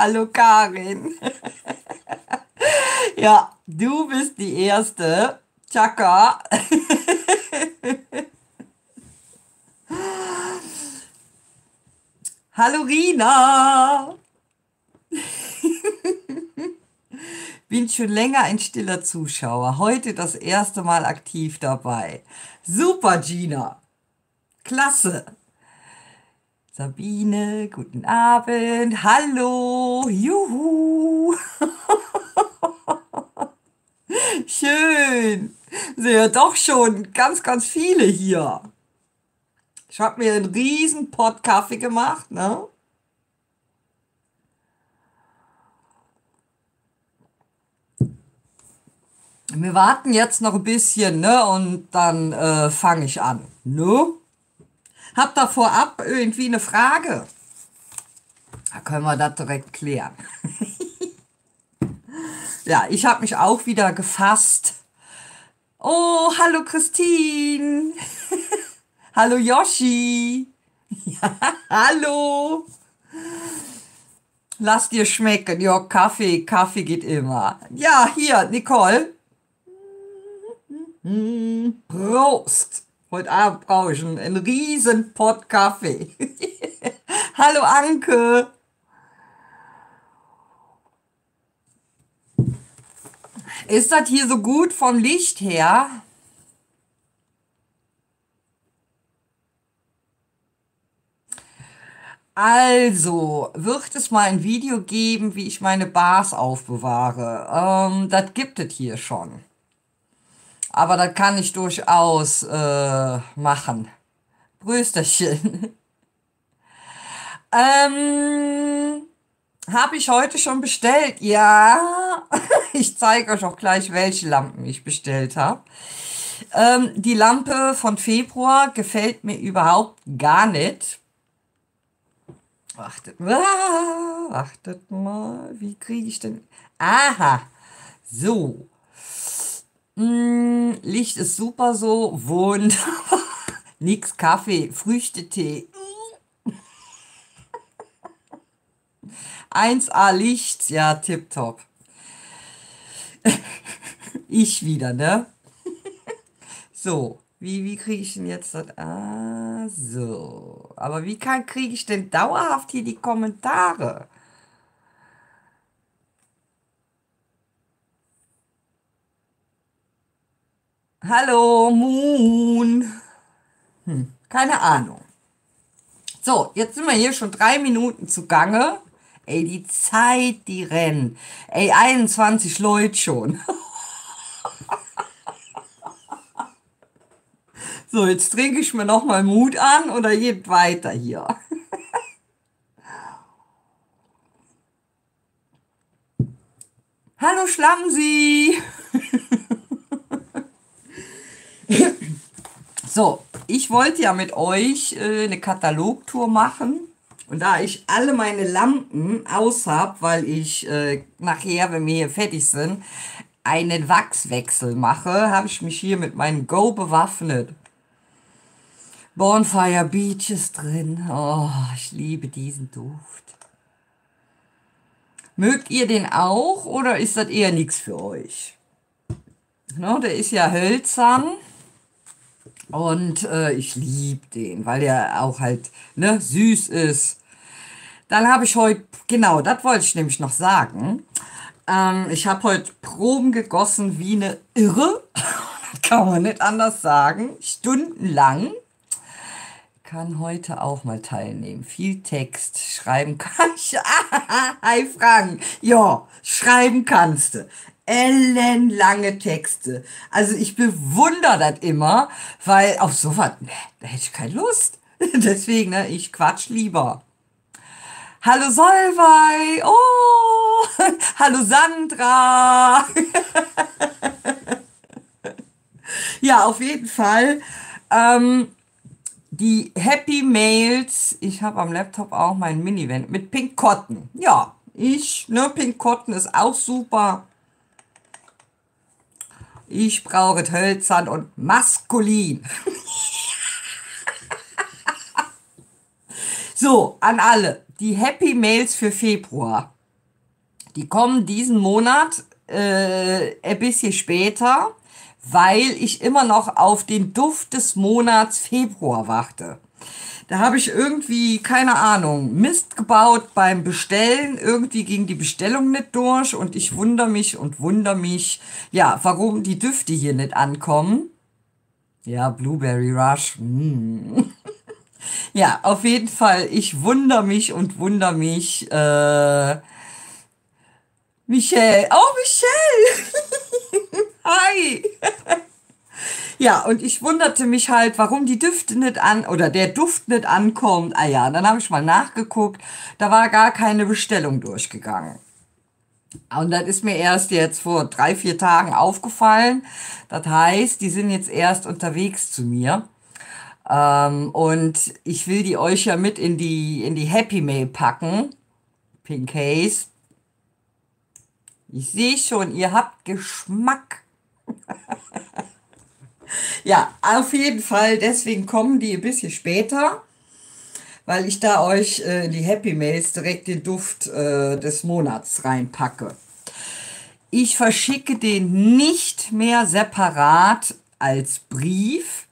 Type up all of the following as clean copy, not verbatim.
Hallo Karin. Ja, du bist die Erste. Chaka. Hallo Rina. Bin schon länger ein stiller Zuschauer. Heute das erste Mal aktiv dabei. Super, Gina. Klasse. Sabine, guten Abend. Hallo. Juhu. Schön. Sind ja doch schon ganz viele hier. Ich habe mir einen riesen Pott Kaffee gemacht, ne? Wir warten jetzt noch ein bisschen, ne? Und dann fange ich an, ne? Habt ihr vorab irgendwie eine Frage? Da können wir das direkt klären. Ja, ich habe mich auch wieder gefasst. Oh, hallo Christine. Hallo Yoshi. Hallo. Lass dir schmecken. Ja, Kaffee geht immer. Ja, hier, Nicole. Prost. Heute Abend brauche ich einen riesen Pott Kaffee. Hallo Anke. Ist das hier so gut vom Licht her? Also, wird es mal ein Video geben, wie ich meine Bars aufbewahre? Das gibt es hier schon. Aber das kann ich durchaus machen. Brüsterchen. Ähm, habe ich heute schon bestellt? Ja. Ich zeige euch auch gleich, welche Lampen ich bestellt habe. Die Lampe von Februar gefällt mir überhaupt gar nicht. Wartet mal, wie kriege ich denn... Aha, so. Licht ist super so, wunderbar. Nix Kaffee, Früchtetee. 1A Licht, ja, tipptopp. Ich wieder, ne? So, wie kriege ich denn jetzt das? Ah, so. Aber kriege ich denn dauerhaft hier die Kommentare? Hallo, Moon. Keine Ahnung. So, jetzt sind wir hier schon 3 Minuten zugange. Ey, die Zeit, die rennt. Ey, 21 Leute schon. So, jetzt trinke ich mir noch mal Mut an oder geht weiter hier. Hallo Schlamsi. So, ich wollte ja mit euch eine Katalogtour machen. Und da ich alle meine Lampen aus habe, weil ich nachher, wenn wir hier fertig sind, einen Wachswechsel mache, habe ich mich hier mit meinem Go bewaffnet. Bonfire Beach ist drin. Oh, ich liebe diesen Duft. Mögt ihr den auch oder ist das eher nichts für euch? No, der ist ja hölzern und ich liebe den, weil der auch halt ne, süß ist. Dann habe ich heute, genau, das wollte ich nämlich noch sagen. Ich habe heute Proben gegossen wie eine Irre. Das kann man nicht anders sagen. Stundenlang. Kann heute auch mal teilnehmen. Viel Text. Schreiben kann ich. Hi Frank. Ja, schreiben kannst du. Ellenlange Texte. Also ich bewundere das immer, weil auf sowas, ne, da hätte ich keine Lust. Deswegen, ne, ich quatsch lieber. Hallo Solvay. Oh, hallo Sandra. Ja, auf jeden Fall. Die Happy Mails, ich habe am Laptop auch mein Minivan mit Pink Cotton. Ja, Pink Cotton ist auch super. Ich brauche es hölzern und maskulin. So, an alle, die Happy Mails für Februar. Die kommen diesen Monat ein bisschen später, weil ich immer noch auf den Duft des Monats Februar warte. Da habe ich irgendwie, keine Ahnung, Mist gebaut beim Bestellen. Irgendwie ging die Bestellung nicht durch und ich wundere mich, ja, warum die Düfte hier nicht ankommen. Ja, Blueberry Rush. Ja, auf jeden Fall, ich wundere mich. Michelle. Oh, Michelle! Hi! Ja, und ich wunderte mich halt, warum die Düfte nicht an, oder der Duft nicht ankommt. Ah ja, dann habe ich mal nachgeguckt, da war gar keine Bestellung durchgegangen. Und das ist mir erst jetzt vor 3, 4 Tagen aufgefallen. Das heißt, die sind jetzt erst unterwegs zu mir. Und ich will die euch ja mit in die Happy Mail packen. Pink Haze. Ich sehe schon, ihr habt Geschmack. Ja, auf jeden Fall, deswegen kommen die ein bisschen später, weil ich da euch in die Happy Mails direkt den Duft des Monats reinpacke. Ich verschicke den nicht mehr separat als Brief,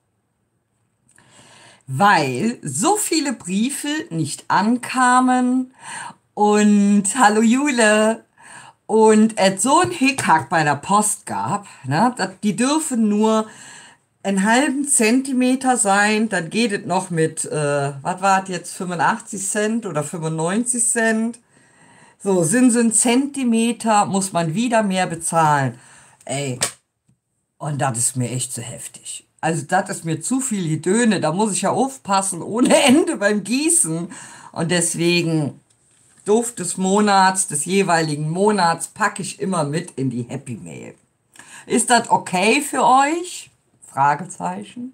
weil so viele Briefe nicht ankamen und hallo Jule und es so ein Hickhack bei der Post gab, ne, die dürfen nur einen halben Zentimeter sein, dann geht es noch mit, was war es jetzt, 85 Cent oder 95 Cent. So, sind sie ein Zentimeter, muss man wieder mehr bezahlen. Ey, und das ist mir echt zu heftig. Also das ist mir zu viel Gedöne, da muss ich ja aufpassen, ohne Ende beim Gießen. Und deswegen Duft des Monats, des jeweiligen Monats, packe ich immer mit in die Happy Mail. Ist das okay für euch? Fragezeichen.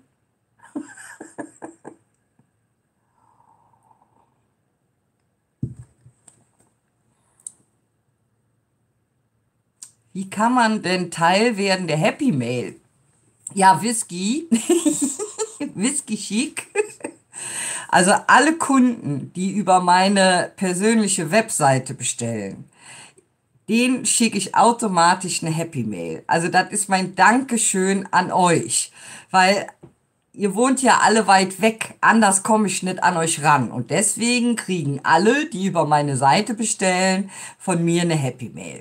Wie kann man denn Teil werden der Happy Mail? Ja, Whisky. Whisky chic. Also alle Kunden, die über meine persönliche Webseite bestellen, denen schicke ich automatisch eine Happy Mail. Also das ist mein Dankeschön an euch, weil ihr wohnt ja alle weit weg, anders komme ich nicht an euch ran. Und deswegen kriegen alle, die über meine Seite bestellen, von mir eine Happy Mail.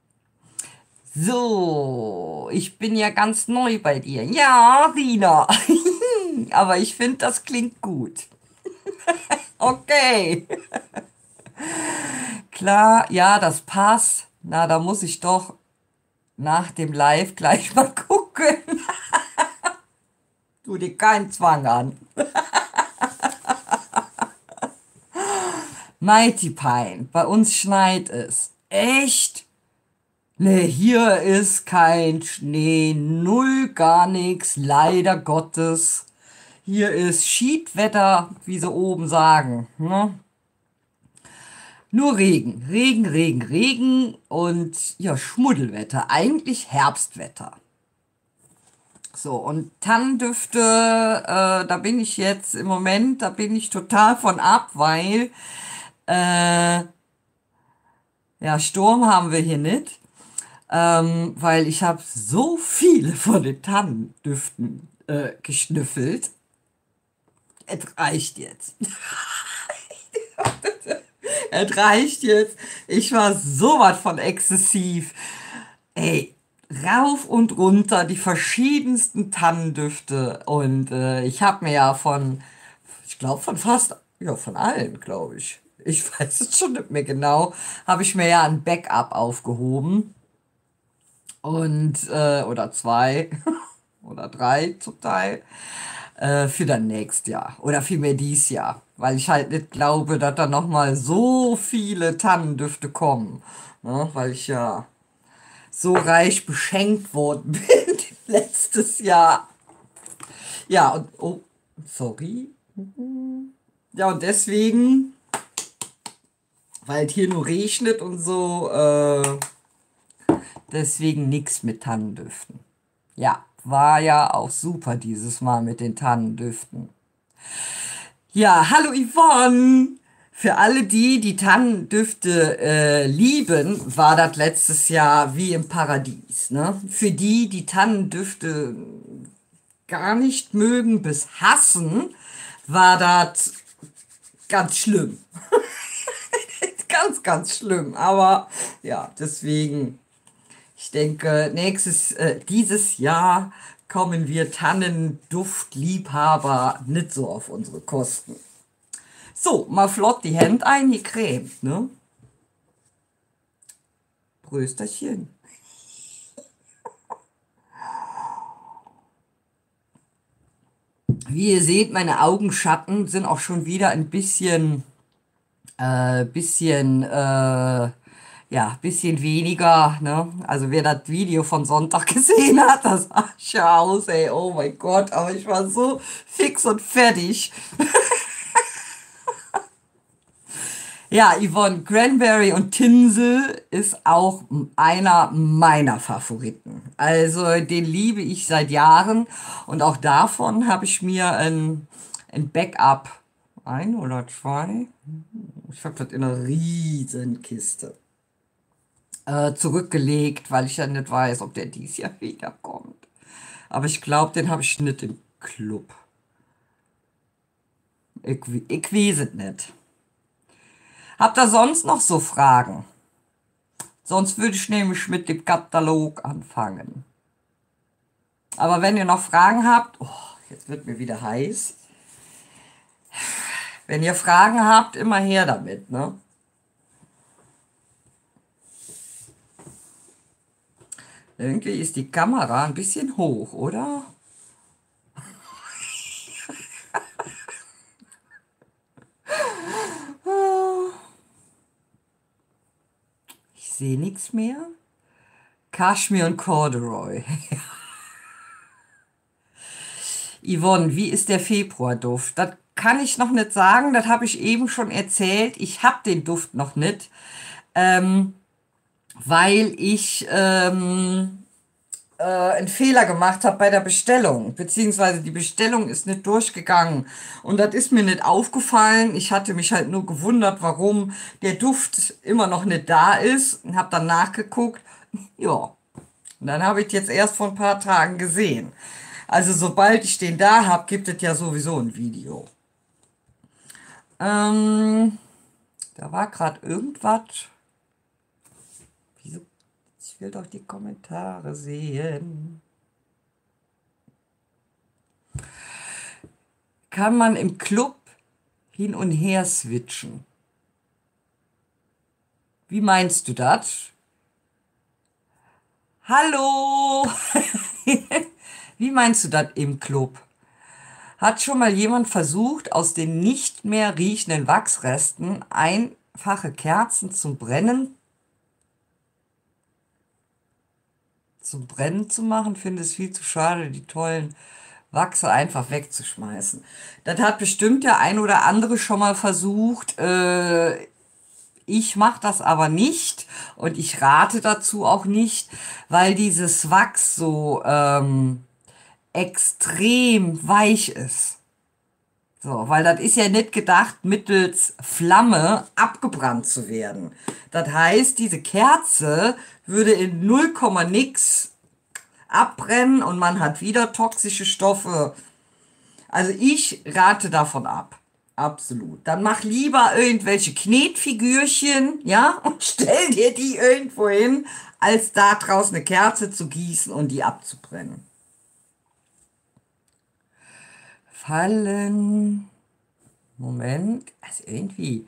So, ich bin ja ganz neu bei dir. Ja, Rina. Aber ich finde, das klingt gut. Okay. Klar, ja, das passt. Na, da muss ich doch nach dem Live gleich mal gucken. Tu dir keinen Zwang an. Mighty Pine, bei uns schneit es. Echt? Nee, hier ist kein Schnee, null, gar nichts, leider Gottes. Hier ist Schiedwetter, wie sie oben sagen. Ne? Nur Regen, Regen, Regen, Regen und ja, Schmuddelwetter, eigentlich Herbstwetter. So, und Tannendüfte, da bin ich jetzt im Moment, da bin ich total von ab, weil, ja, Sturm haben wir hier nicht, weil ich habe so viele von den Tannendüften geschnüffelt. Es reicht jetzt. Es reicht jetzt. Ich war sowas von exzessiv. Ey, rauf und runter die verschiedensten Tannendüfte. Und ich habe mir ja ich glaube von fast, ja von allen, glaube ich. Ich weiß es schon nicht mehr genau. Habe ich mir ja ein Backup aufgehoben. Und, oder zwei oder drei zum Teil. Für dann nächstes Jahr oder vielmehr dies Jahr, weil ich halt nicht glaube, dass da noch mal so viele Tannendüfte kommen, ne? Weil ich ja so reich beschenkt worden bin letztes Jahr. Ja, und oh, sorry. Ja, und deswegen, weil es hier nur regnet und so, deswegen nichts mit Tannendüften. Ja, war ja auch super dieses Mal mit den Tannendüften. Ja, hallo Yvonne. Für alle die, die Tannendüfte lieben, war das letztes Jahr wie im Paradies. Ne? Für die, die Tannendüfte gar nicht mögen bis hassen, war das ganz schlimm. Ganz, ganz schlimm. Aber ja, deswegen, ich denke, dieses Jahr kommen wir Tannenduftliebhaber nicht so auf unsere Kosten. So, mal flott die Hände eingecremt, ne? Prösterchen. Wie ihr seht, meine Augenschatten sind auch schon wieder ein bisschen weniger, ne? Also wer das Video von Sonntag gesehen hat, das sah schon aus, ey, oh mein Gott, aber ich war so fix und fertig. Ja, Yvonne, Cranberry und Tinsel ist auch einer meiner Favoriten. Also den liebe ich seit Jahren und auch davon habe ich mir ein Backup, ein oder zwei, ich habe das in einer riesen Kiste zurückgelegt, weil ich ja nicht weiß, ob der dies Jahr wiederkommt. Aber ich glaube, den habe ich nicht im Club. Ich weiß es nicht. Habt ihr sonst noch so Fragen? Sonst würde ich nämlich mit dem Katalog anfangen. Aber wenn ihr noch Fragen habt, oh, jetzt wird mir wieder heiß. Wenn ihr Fragen habt, immer her damit, ne? Irgendwie ist die Kamera ein bisschen hoch, oder? Ich sehe nichts mehr. Kaschmir und Corduroy. Yvonne, wie ist der Februarduft? Das kann ich noch nicht sagen, das habe ich eben schon erzählt. Ich habe den Duft noch nicht, weil ich einen Fehler gemacht habe bei der Bestellung, beziehungsweise die Bestellung ist nicht durchgegangen und das ist mir nicht aufgefallen. Ich hatte mich halt nur gewundert, warum der Duft immer noch nicht da ist und habe dann nachgeguckt. Ja, und dann habe ich jetzt erst vor ein paar Tagen gesehen. Also sobald ich den da habe, gibt es ja sowieso ein Video. Da war gerade irgendwas. Wieso? Ich will doch die Kommentare sehen. Kann man im Club hin und her switchen? Wie meinst du das? Hallo! Wie meinst du das im Club? Hat schon mal jemand versucht, aus den nicht mehr riechenden Wachsresten einfache Kerzen zum Brennen zu machen? Finde es viel zu schade, die tollen Wachse einfach wegzuschmeißen. Das hat bestimmt der ein oder andere schon mal versucht. Ich mache das aber nicht und ich rate dazu auch nicht, weil dieses Wachs so extrem weich ist. So, weil das ist ja nicht gedacht, mittels Flamme abgebrannt zu werden. Das heißt, diese Kerze würde in 0, nix abbrennen und man hat wieder toxische Stoffe. Also ich rate davon ab. Absolut. Dann mach lieber irgendwelche Knetfigürchen, ja, und stell dir die irgendwo hin, als da draußen eine Kerze zu gießen und die abzubrennen. Fallen. Moment. Also irgendwie.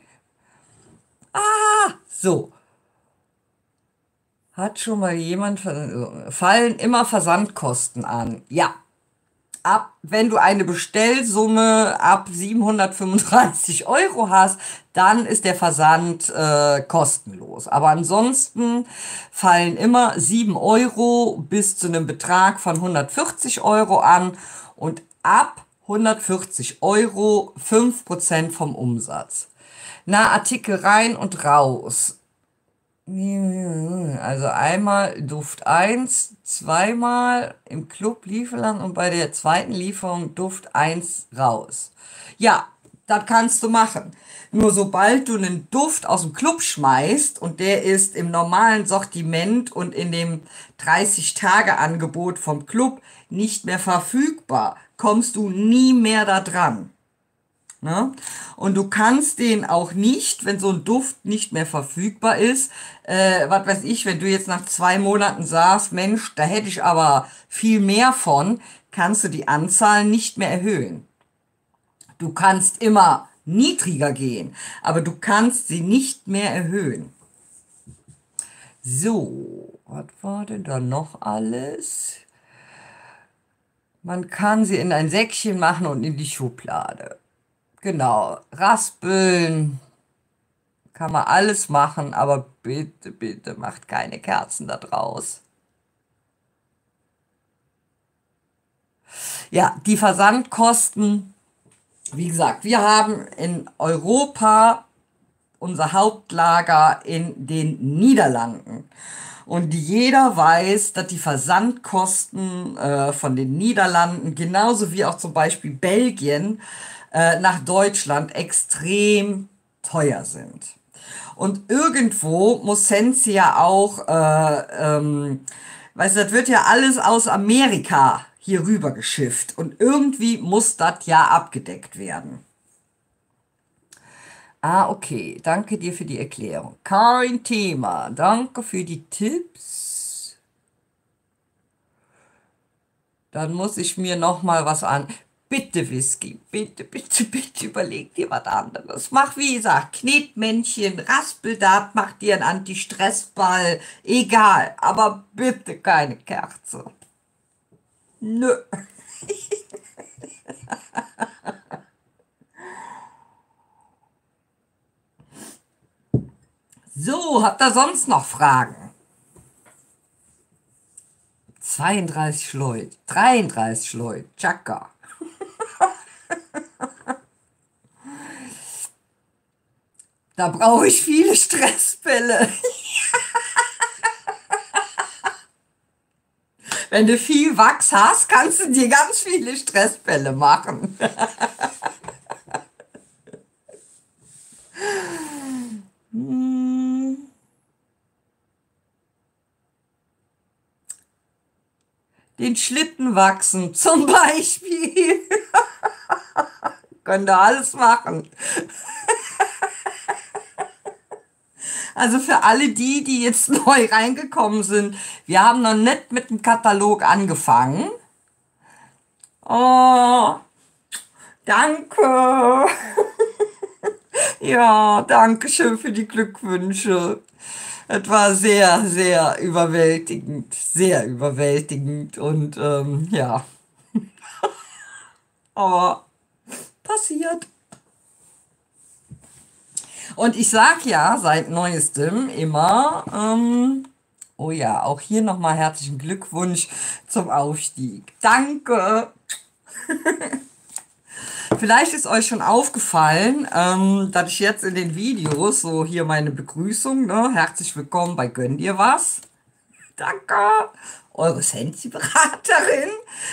So. Hat schon mal jemand. Fallen immer Versandkosten an. Ja. Wenn du eine Bestellsumme ab 735 Euro hast, dann ist der Versand kostenlos. Aber ansonsten fallen immer 7 Euro bis zu einem Betrag von 140 Euro an und ab 140 Euro 5% vom Umsatz. Na, Artikel rein und raus. Also einmal Duft 1, zweimal im Club liefern lassen und bei der zweiten Lieferung Duft 1 raus. Ja, Das kannst du machen. Nur sobald du einen Duft aus dem Club schmeißt und der ist im normalen Sortiment und in dem 30-Tage-Angebot vom Club nicht mehr verfügbar, kommst du nie mehr da dran. Ne? Und du kannst den auch nicht, wenn so ein Duft nicht mehr verfügbar ist, was weiß ich, wenn du jetzt nach 2 Monaten sagst, Mensch, da hätte ich aber viel mehr von, kannst du die Anzahl nicht mehr erhöhen. Du kannst immer niedriger gehen, aber du kannst sie nicht mehr erhöhen. So, was war denn da noch alles? Man kann sie in ein Säckchen machen und in die Schublade. Genau, raspeln kann man alles machen, aber bitte, bitte macht keine Kerzen da draus. Ja, die Versandkosten, wie gesagt, wir haben in Europa unser Hauptlager in den Niederlanden. Und jeder weiß, dass die Versandkosten von den Niederlanden, genauso wie auch zum Beispiel Belgien, nach Deutschland extrem teuer sind. Und irgendwo muss Sensi ja auch, weißt du, das wird ja alles aus Amerika hier rüber geschifft. Und irgendwie muss das ja abgedeckt werden. Ah, okay. Danke dir für die Erklärung. Kein Thema. Danke für die Tipps. Dann muss ich mir noch mal was an. Bitte, Whisky. Bitte, bitte, bitte überleg dir was anderes. Mach, wie gesagt, Knetmännchen, raspel das, mach dir einen Anti-Stress-Ball. Egal. Aber bitte keine Kerze. Nö. So, habt ihr sonst noch Fragen? 32 Leute, 33 Leute, Chaka. Da brauche ich viele Stressbälle. Wenn du viel Wachs hast, kannst du dir ganz viele Stressbälle machen. Den Schlitten wachsen zum Beispiel. Könnt ihr alles machen. Also für alle die, die jetzt neu reingekommen sind, wir haben noch nicht mit dem Katalog angefangen. Oh, danke. Ja, danke schön für die Glückwünsche. Es war sehr, sehr überwältigend und ja, aber passiert. Und ich sag ja seit neuestem immer, oh ja, auch hier nochmal herzlichen Glückwunsch zum Aufstieg. Danke! Vielleicht ist euch schon aufgefallen, dass ich jetzt in den Videos, so hier meine Begrüßung, ne, herzlich willkommen bei Gönn dir was. Danke, eure Sensi-Beraterin.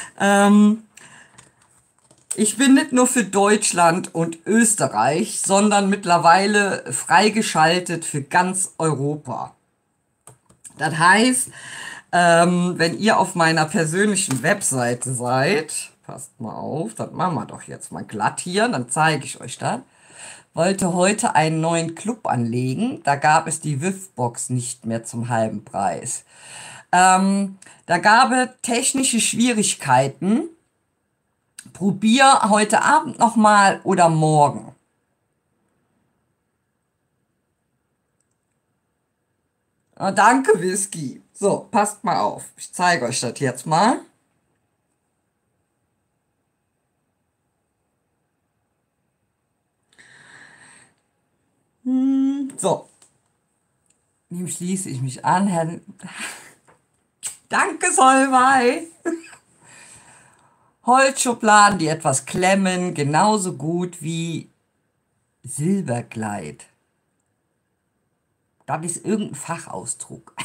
Ich bin nicht nur für Deutschland und Österreich, sondern mittlerweile freigeschaltet für ganz Europa. Das heißt, wenn ihr auf meiner persönlichen Webseite seid, passt mal auf, das machen wir doch jetzt mal glatt hier, dann zeige ich euch das. Wollte heute einen neuen Club anlegen, da gab es die WIF-Box nicht mehr zum halben Preis. Da gab es technische Schwierigkeiten. Probier heute Abend nochmal oder morgen. Ah, danke, Whisky. So, passt mal auf. Ich zeige euch das jetzt mal. So. Dem schließe ich mich an, Herr. Danke, Solvay. Holzschubladen, die etwas klemmen, genauso gut wie Silbergleit. Das ist irgendein Fachausdruck.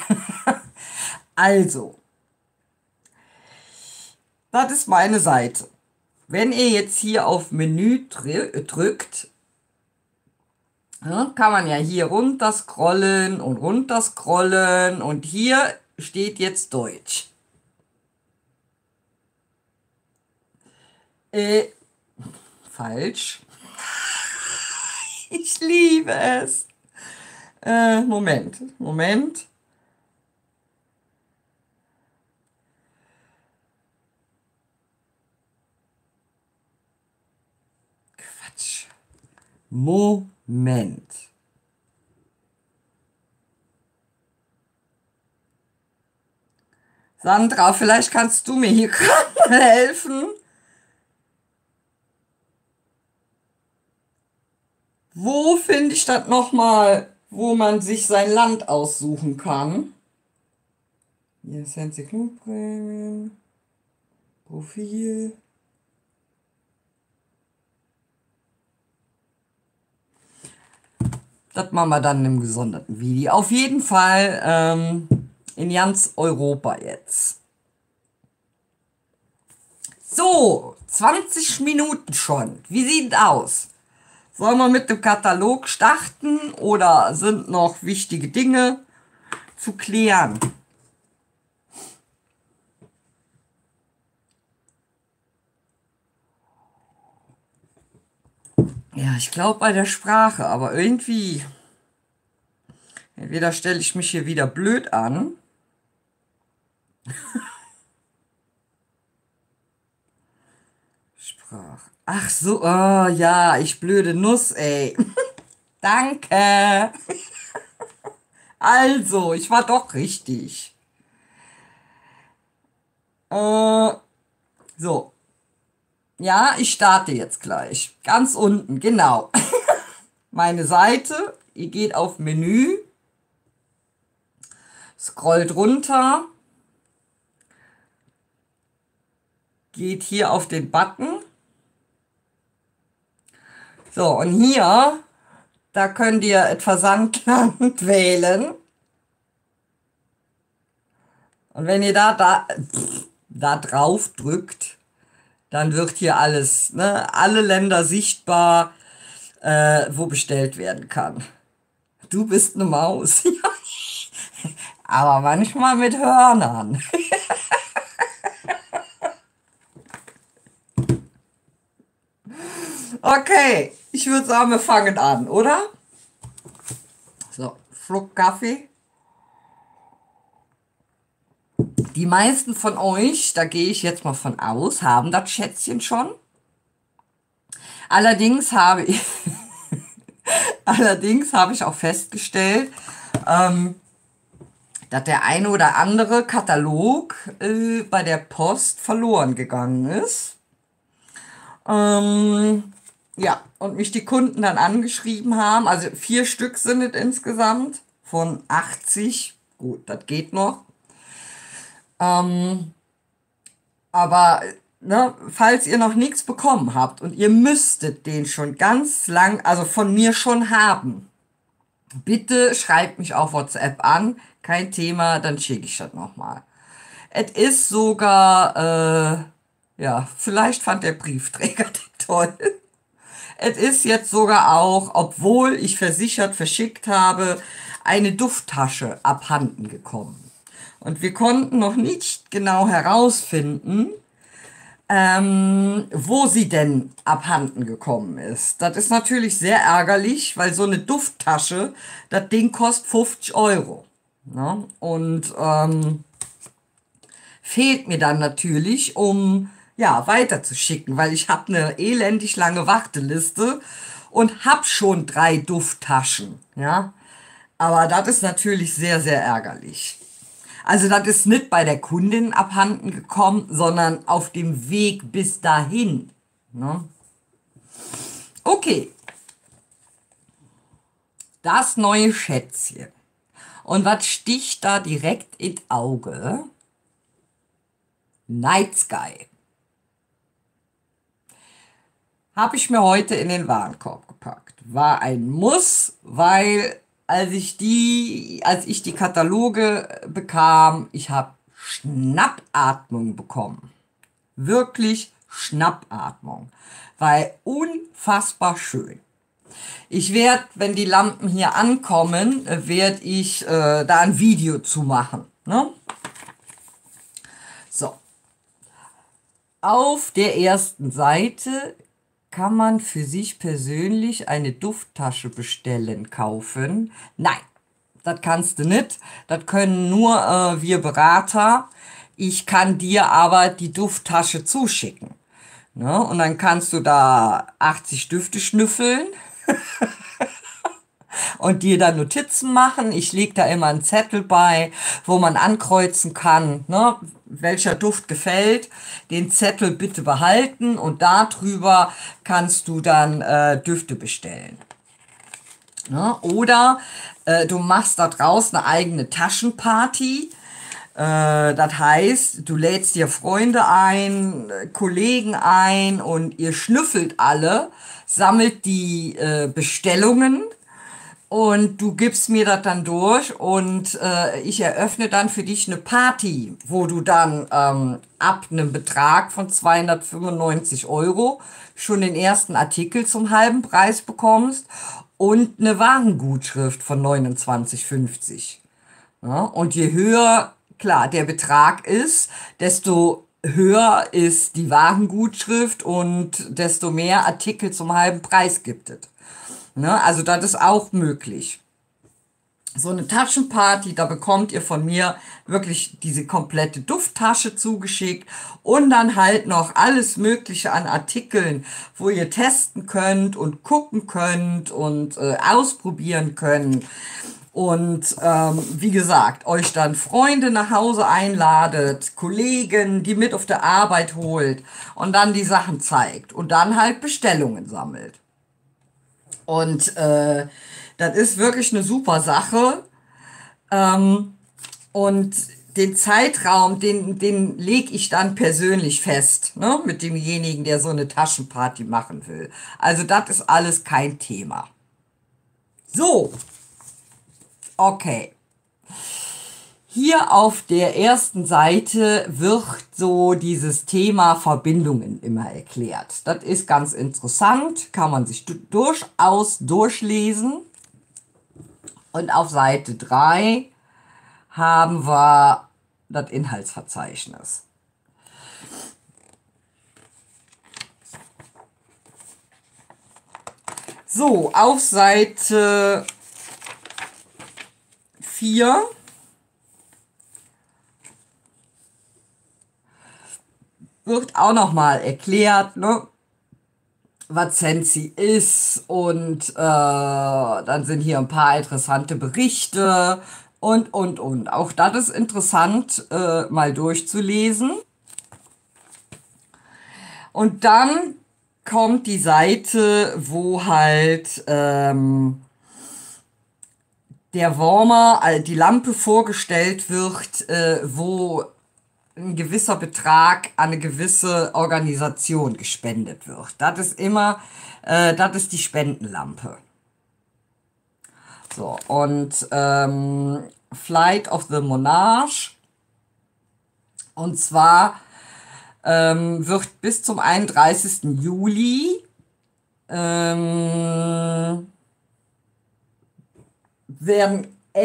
Also, das ist meine Seite. wenn ihr jetzt hier auf Menü drückt, ja, kann man ja hier runter scrollen und hier steht jetzt Deutsch. Äh, falsch. Ich liebe es. Moment. Quatsch. Moment. Sandra, vielleicht kannst du mir hier gerade helfen. Wo finde ich das nochmal, wo man sich sein Land aussuchen kann? Hier ist Enzyklopädien, Profil. Das machen wir dann im gesonderten Video. Auf jeden Fall in ganz Europa jetzt. So, 20 Minuten schon. Wie sieht es aus? Sollen wir mit dem Katalog starten oder sind noch wichtige Dinge zu klären? Ja, ich glaube bei der Sprache, aber irgendwie, entweder stelle ich mich hier wieder blöd an. Sprache. Ach so, oh, ja, ich blöde Nuss, ey. Danke. Also, ich war doch richtig. Äh, so, ja, ich starte jetzt gleich. Ganz unten, genau. Meine Seite, ihr geht auf Menü, scrollt runter, geht hier auf den Button. So, und hier, da könnt ihr das Versandland wählen. Und wenn ihr da drauf drückt, dann wird hier alles, ne, alle Länder sichtbar, wo bestellt werden kann. Du bist eine Maus. Aber manchmal mit Hörnern. Okay, ich würde sagen, wir fangen an, oder? So, Schluck Kaffee. Die meisten von euch, da gehe ich jetzt mal von aus, haben das Schätzchen schon. Allerdings habe ich, allerdings habe ich auch festgestellt, dass der eine oder andere Katalog bei der Post verloren gegangen ist. Ja, und mich die Kunden dann angeschrieben haben, also 4 Stück sind es insgesamt von 80. Gut, das geht noch. Aber ne, falls ihr noch nichts bekommen habt und ihr müsstet den schon ganz lang, also von mir schon haben, bitte schreibt mich auf WhatsApp an. Kein Thema, dann schicke ich das nochmal. Es ist sogar, ja, vielleicht fand der Briefträger den toll. Es ist jetzt sogar auch, obwohl ich versichert verschickt habe, eine Dufttasche abhanden gekommen. Und wir konnten noch nicht genau herausfinden, wo sie denn abhanden gekommen ist. Das ist natürlich sehr ärgerlich, weil so eine Dufttasche, das Ding kostet 50 Euro. Ne? Und fehlt mir dann natürlich, um ja weiterzuschicken, weil ich habe eine elendig lange Warteliste und habe schon 3 Dufttaschen. Ja, aber das ist natürlich sehr, sehr ärgerlich. Also das ist nicht bei der Kundin abhanden gekommen, sondern auf dem Weg bis dahin. Ne? Okay, das neue Schätzchen. Und was sticht da direkt ins Auge? Night Sky. Habe ich mir heute in den Warenkorb gepackt. War ein Muss, weil als ich die Kataloge bekam, ich habe Schnappatmung bekommen. Wirklich Schnappatmung, weil unfassbar schön. Ich werde, wenn die Lampen hier ankommen, werde ich da ein Video zu machen. Ne? So, auf der ersten Seite kann man für sich persönlich eine Dufttasche bestellen, kaufen. Nein, das kannst du nicht. Das können nur wir Berater. Ich kann dir aber die Dufttasche zuschicken. Ne? Und dann kannst du da 80 Düfte schnüffeln und dir dann Notizen machen. Ich lege da immer einen Zettel bei, wo man ankreuzen kann, ne, welcher Duft gefällt. Den Zettel bitte behalten und darüber kannst du dann Düfte bestellen. Ne? Oder du machst da draußen eine eigene Taschenparty. Das heißt, du lädst dir Freunde ein, Kollegen ein und ihr schnüffelt alle, sammelt die Bestellungen und du gibst mir das dann durch und ich eröffne dann für dich eine Party, wo du dann ab einem Betrag von 295 € schon den ersten Artikel zum halben Preis bekommst und eine Warengutschrift von 29,50. Ja, und je höher, klar, der Betrag ist, desto höher ist die Warengutschrift und desto mehr Artikel zum halben Preis gibt es. Ne? Also das ist auch möglich. So eine Taschenparty, da bekommt ihr von mir wirklich diese komplette Dufttasche zugeschickt und dann halt noch alles Mögliche an Artikeln, wo ihr testen könnt und gucken könnt und ausprobieren könnt. Und wie gesagt, euch dann Freunde nach Hause einladet, Kollegen, die mit auf der Arbeit holt und dann die Sachen zeigt und dann halt Bestellungen sammelt. Und das ist wirklich eine super Sache. Und den Zeitraum, den lege ich dann persönlich fest, ne, mit demjenigen, der so eine Taschenparty machen will. Also das ist alles kein Thema. So, okay. Hier auf der ersten Seite wird so dieses Thema Verbindungen immer erklärt. Das ist ganz interessant, kann man sich durchaus durchlesen. Und auf Seite 3 haben wir das Inhaltsverzeichnis. So, auf Seite 4 wird auch nochmal erklärt, ne, was Scentsy ist und dann sind hier ein paar interessante Berichte und. Auch das ist interessant, mal durchzulesen. Und dann kommt die Seite, wo halt der Warmer, die Lampe vorgestellt wird, wo ein gewisser Betrag an eine gewisse Organisation gespendet wird. Das ist immer, das ist die Spendenlampe. So, und Flight of the Monarch. Und zwar wird bis zum 31. Juli werden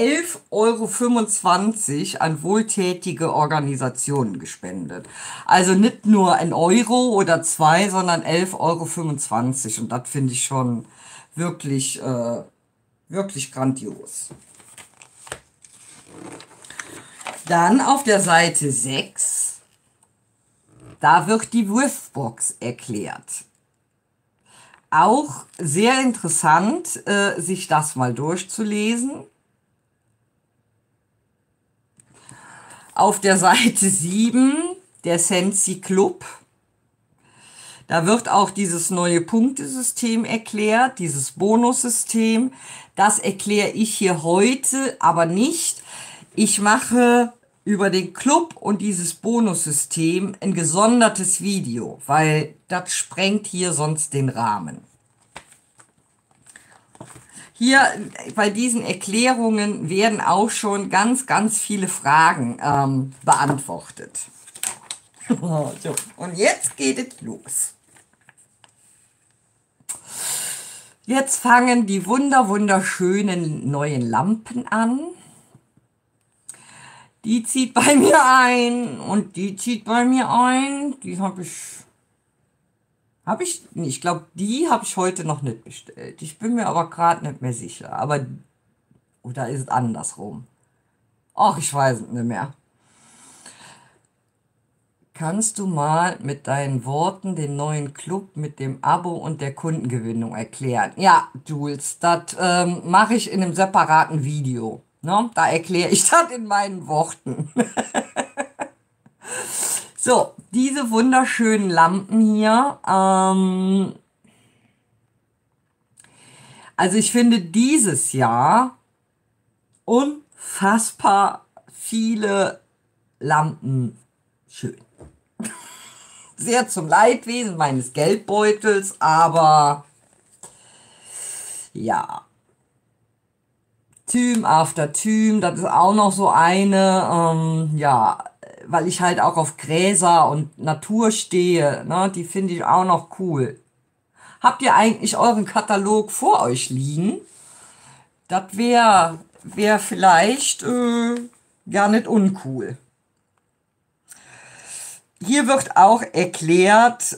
11,25 € an wohltätige Organisationen gespendet. Also nicht nur 1 Euro oder 2, sondern 11,25 € und das finde ich schon wirklich, wirklich grandios. Dann auf der Seite 6, da wird die Whiffbox erklärt. Auch sehr interessant, sich das mal durchzulesen. Auf der Seite 7, der Scentsy Club, da wird auch dieses neue Punktesystem erklärt, dieses Bonussystem. Das erkläre ich hier heute aber nicht. Ich mache über den Club und dieses Bonussystem ein gesondertes Video, weil das sprengt hier sonst den Rahmen. Hier bei diesen Erklärungen werden auch schon ganz viele Fragen beantwortet. So, und jetzt geht es los. Jetzt fangen die wunderschönen neuen Lampen an. Die zieht bei mir ein und die zieht bei mir ein. Die ich glaube, die habe ich heute noch nicht bestellt. Ich bin mir aber gerade nicht mehr sicher. Aber, oder ist es andersrum? Ach, ich weiß es nicht mehr. Kannst du mal mit deinen Worten den neuen Club mit dem Abo und der Kundengewinnung erklären? Ja, Jules, das mache ich in einem separaten Video. Ne? Da erkläre ich das in meinen Worten. So, diese wunderschönen Lampen hier. Also ich finde dieses Jahr unfassbar viele Lampen schön. Sehr zum Leidwesen meines Geldbeutels, aber ja. Theme after Theme, das ist auch noch so eine, ja, weil ich halt auch auf Gräser und Natur stehe, ne, die finde ich auch noch cool. Habt ihr eigentlich euren Katalog vor euch liegen? Das wär vielleicht ja nicht uncool. Hier wird auch erklärt,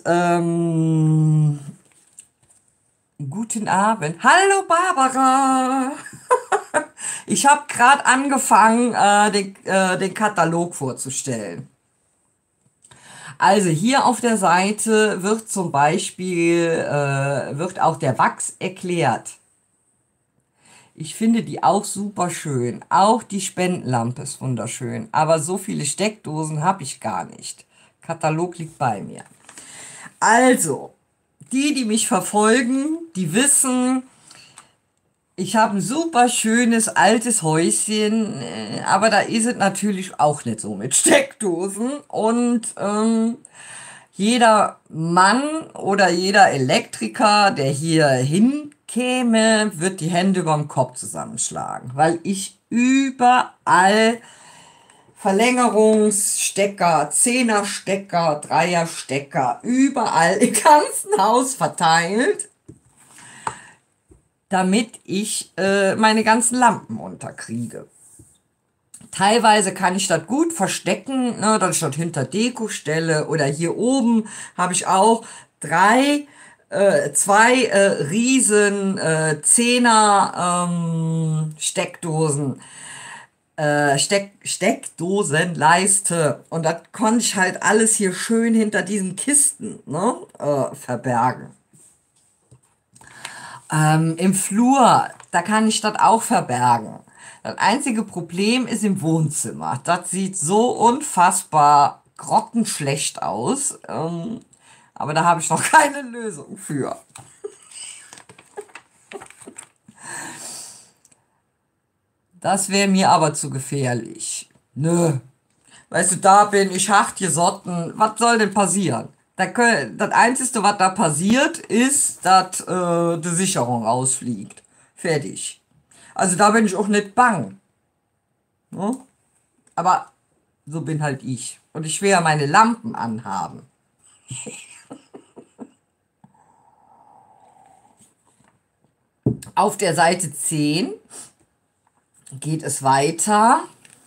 guten Abend. Hallo Barbara! Ich habe gerade angefangen, den Katalog vorzustellen. Also hier auf der Seite wird zum Beispiel wird auch der Wachs erklärt. Ich finde die auch super schön. Auch die Spendenlampe ist wunderschön. Aber so viele Steckdosen habe ich gar nicht. Katalog liegt bei mir. Also, die mich verfolgen, die wissen, ich habe ein super schönes altes Häuschen, aber da ist es natürlich auch nicht so mit Steckdosen. Und jeder Mann oder jeder Elektriker, der hier hinkäme, wird die Hände überm Kopf zusammenschlagen, weil ich überall Verlängerungsstecker, Zehnerstecker, Dreierstecker, überall im ganzen Haus verteilt, damit ich meine ganzen Lampen unterkriege. Teilweise kann ich das gut verstecken, ne, dass ich das hinter Deko stelle. Oder hier oben habe ich auch zwei riesen Zehner Steckdosen. Steckdosenleiste. Und das konnte ich halt alles hier schön hinter diesen Kisten, ne, verbergen. Im Flur, da kann ich das auch verbergen. Das einzige Problem ist im Wohnzimmer. Das sieht so unfassbar grottenschlecht aus. Aber da habe ich noch keine Lösung für. Das wäre mir aber zu gefährlich. Nö. Weißt du, da bin ich hart gesotten. Was soll denn passieren? Das Einzige, was da passiert, ist, dass die Sicherung rausfliegt. Fertig. Also da bin ich auch nicht bang. Ne? Aber so bin halt ich. Und ich will ja meine Lampen anhaben. Auf der Seite 10 geht es weiter.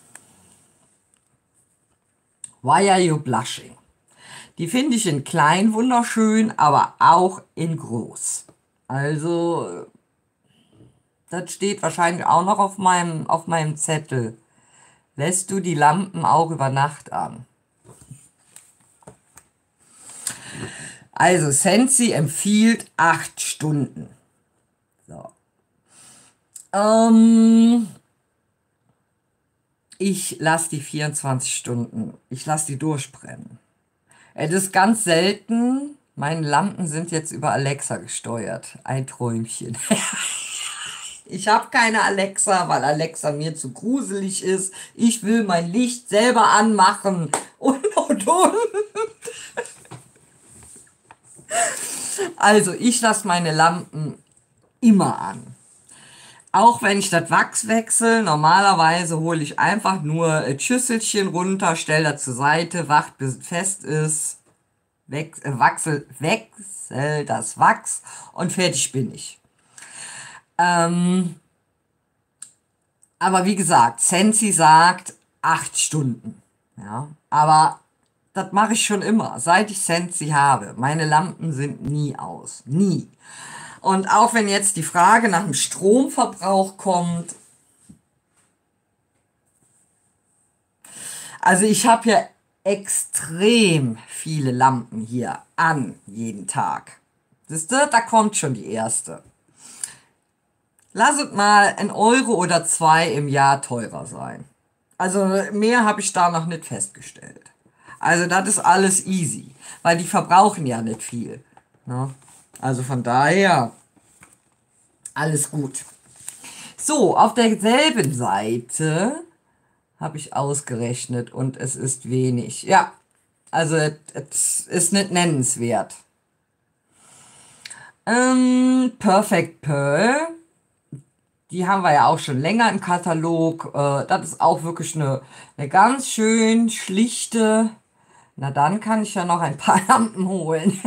Why are you blushing? Die finde ich in klein wunderschön, aber auch in groß. Also, das steht wahrscheinlich auch noch auf meinem Zettel. Lässt du die Lampen auch über Nacht an? Also, Sensi empfiehlt 8 Stunden. So. Ich lasse die 24 Stunden. Ich lasse die durchbrennen. Es ist ganz selten. Meine Lampen sind jetzt über Alexa gesteuert. Ein Träumchen. Ich habe keine Alexa, weil Alexa mir zu gruselig ist. Ich will mein Licht selber anmachen. Und. Also, ich lasse meine Lampen immer an. Auch wenn ich das Wachs wechsle, normalerweise hole ich einfach nur ein Schüsselchen runter, stelle das zur Seite, warte bis es fest ist, wechsel das Wachs und fertig bin ich. Aber wie gesagt, Sensi sagt 8 Stunden. Ja, aber das mache ich schon immer, seit ich Sensi habe. Meine Lampen sind nie aus. Nie. Und auch wenn jetzt die Frage nach dem Stromverbrauch kommt, also ich habe ja extrem viele Lampen hier an jeden Tag. Siehst du, da kommt schon die erste. Lass es mal 1 Euro oder 2 im Jahr teurer sein. Also mehr habe ich da noch nicht festgestellt. Also das ist alles easy, weil die verbrauchen ja nicht viel. Ne? Also von daher alles gut. So, auf derselben Seite habe ich ausgerechnet und es ist wenig. Ja, also es ist nicht nennenswert. Perfect Pearl, die haben wir ja auch schon länger im Katalog. Das ist auch wirklich eine ganz schön schlichte. Na dann kann ich ja noch ein paar Lampen holen.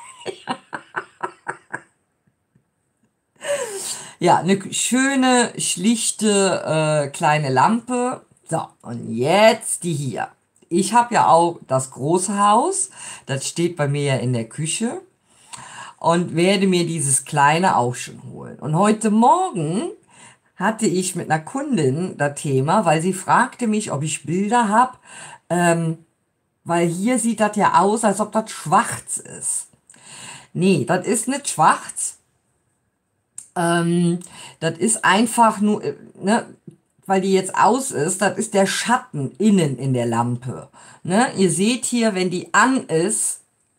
Ja, eine schöne, schlichte, kleine Lampe. So, und jetzt die hier. Ich habe ja auch das große Haus. Das steht bei mir ja in der Küche. Und werde mir dieses kleine auch schon holen. Und heute Morgen hatte ich mit einer Kundin das Thema, weil sie fragte mich, ob ich Bilder habe, weil hier sieht das ja aus, als ob das schwarz ist. Nee, das ist nicht schwarz. Das ist einfach nur, ne, weil die jetzt aus ist, das ist der Schatten innen in der Lampe. Ne? Ihr seht hier, wenn die an ist,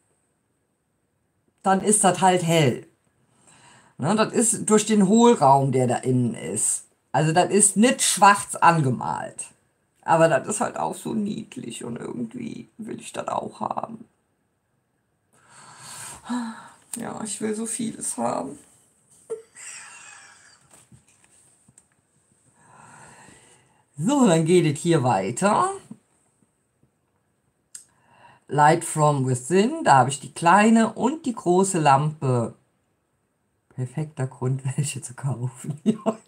dann ist das halt hell. Ne? Das ist durch den Hohlraum, der da innen ist. Also das ist nicht schwarz angemalt. Aber das ist halt auch so niedlich und irgendwie will ich das auch haben. Ja, ich will so vieles haben. So, dann geht es hier weiter. Light from Within, da habe ich die kleine und die große Lampe. Perfekter Grund, welche zu kaufen.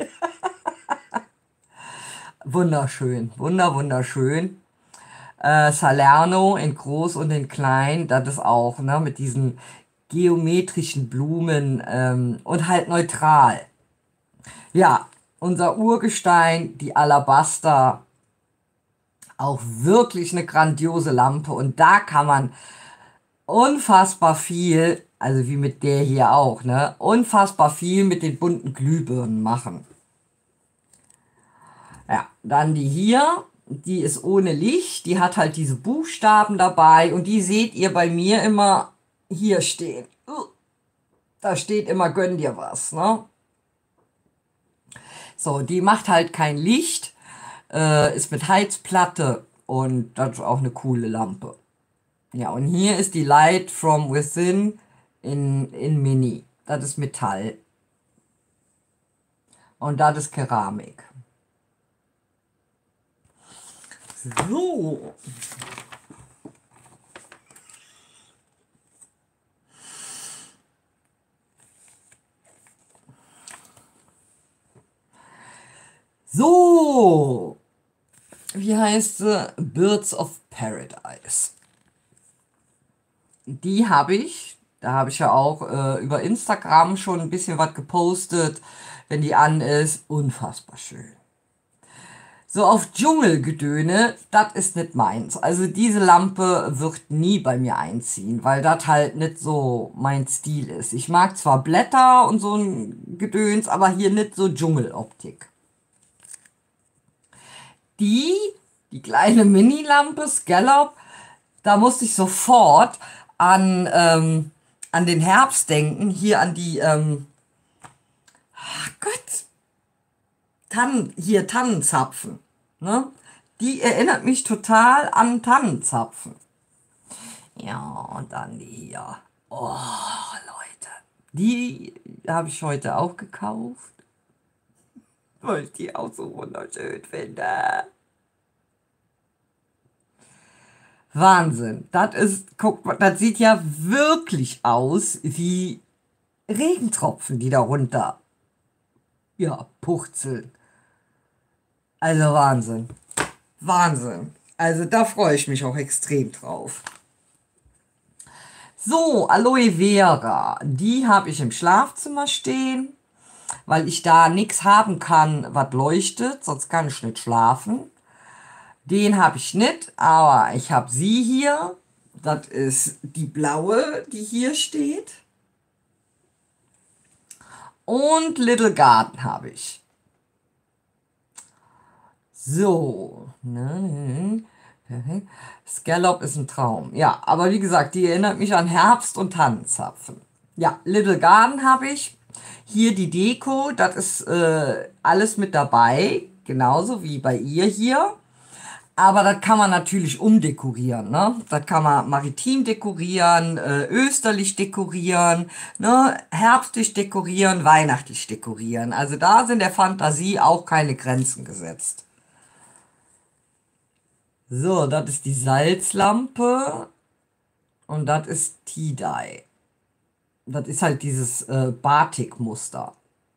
Wunderschön, wunderschön. Salerno in groß und in klein, das ist auch, ne, mit diesen geometrischen Blumen und halt neutral. Ja, unser Urgestein, die Alabaster, auch wirklich eine grandiose Lampe und da kann man unfassbar viel, also wie mit der hier auch, ne, unfassbar viel mit den bunten Glühbirnen machen. Ja, dann die hier, die ist ohne Licht, die hat halt diese Buchstaben dabei und die seht ihr bei mir immer hier stehen. Da steht immer, gönn dir was, ne? So, die macht halt kein Licht, ist mit Heizplatte und das ist auch eine coole Lampe. Ja, und hier ist die Light from Within in Mini. Das ist Metall und das ist Keramik. So. So. Wie heißt sie? Birds of Paradise. Die habe ich. Da habe ich ja auch über Instagram schon ein bisschen was gepostet, wenn die an ist. Unfassbar schön. So auf Dschungelgedöne, das ist nicht meins. Also diese Lampe wird nie bei mir einziehen, weil das halt nicht so mein Stil ist. Ich mag zwar Blätter und so ein Gedöns, aber hier nicht so Dschungeloptik. Die kleine Mini-Lampe Scallop, da musste ich sofort an den Herbst denken, hier an die, ach Gott, Tannenzapfen. Ne? Die erinnert mich total an Tannenzapfen. Ja, und dann die hier. Oh, Leute. Die habe ich heute auch gekauft. weil ich die auch so wunderschön finde. Wahnsinn. Das ist, guck mal, das sieht ja wirklich aus wie Regentropfen, die da runter, ja, purzeln. Also Wahnsinn. Wahnsinn. Also da freue ich mich auch extrem drauf. So, Aloe Vera, die habe ich im Schlafzimmer stehen, weil ich da nichts haben kann, was leuchtet, sonst kann ich nicht schlafen. Den habe ich nicht, aber ich habe sie hier. Das ist die blaue, die hier steht. Und Little Garden habe ich. So. Scallop ist ein Traum. Ja, aber wie gesagt, die erinnert mich an Herbst und Tannenzapfen. Ja, Little Garden habe ich. Hier die Deko, das ist alles mit dabei. Genauso wie bei ihr hier. Aber das kann man natürlich umdekorieren, ne? Das kann man maritim dekorieren, österlich dekorieren, ne? Herbstlich dekorieren, weihnachtlich dekorieren. Also da sind der Fantasie auch keine Grenzen gesetzt. So, das ist die Salzlampe und das ist Tea-Dye. Das ist halt dieses Batik-Muster.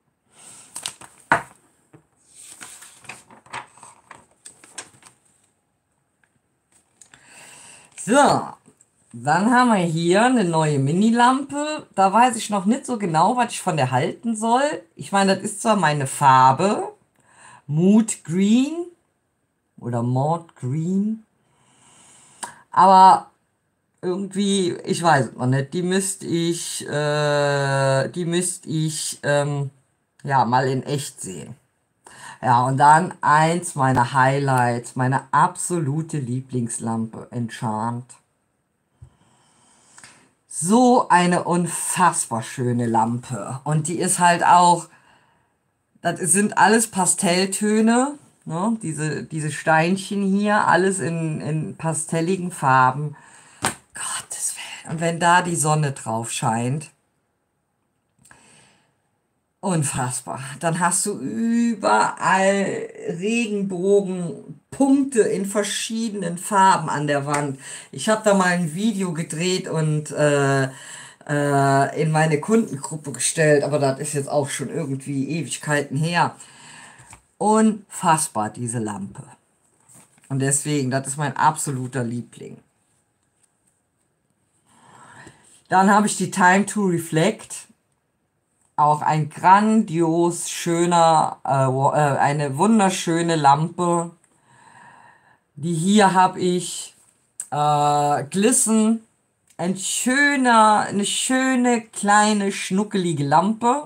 So, dann haben wir hier eine neue Mini-Lampe. Da weiß ich noch nicht so genau, was ich von der halten soll. Ich meine, das ist zwar meine Farbe, Mood Green oder Maud Green, aber irgendwie, ich weiß es noch nicht. Die müsste ich ja mal in echt sehen. Ja, und dann eins meiner Highlights, meine absolute Lieblingslampe, Enchant. So eine unfassbar schöne Lampe. Und die ist halt auch, das sind alles Pastelltöne, ne? Diese Steinchen hier, alles in pastelligen Farben. Gottes Willen. Und wenn da die Sonne drauf scheint, unfassbar. Dann hast du überall Regenbogenpunkte in verschiedenen Farben an der Wand. Ich habe da mal ein Video gedreht und in meine Kundengruppe gestellt, aber das ist jetzt auch schon irgendwie Ewigkeiten her. Unfassbar, diese Lampe. Und deswegen, das ist mein absoluter Liebling. Dann habe ich die Time to Reflect. Auch ein grandios schöner, eine wunderschöne Lampe. Die hier habe ich Glisten. Eine schöne, kleine, schnuckelige Lampe.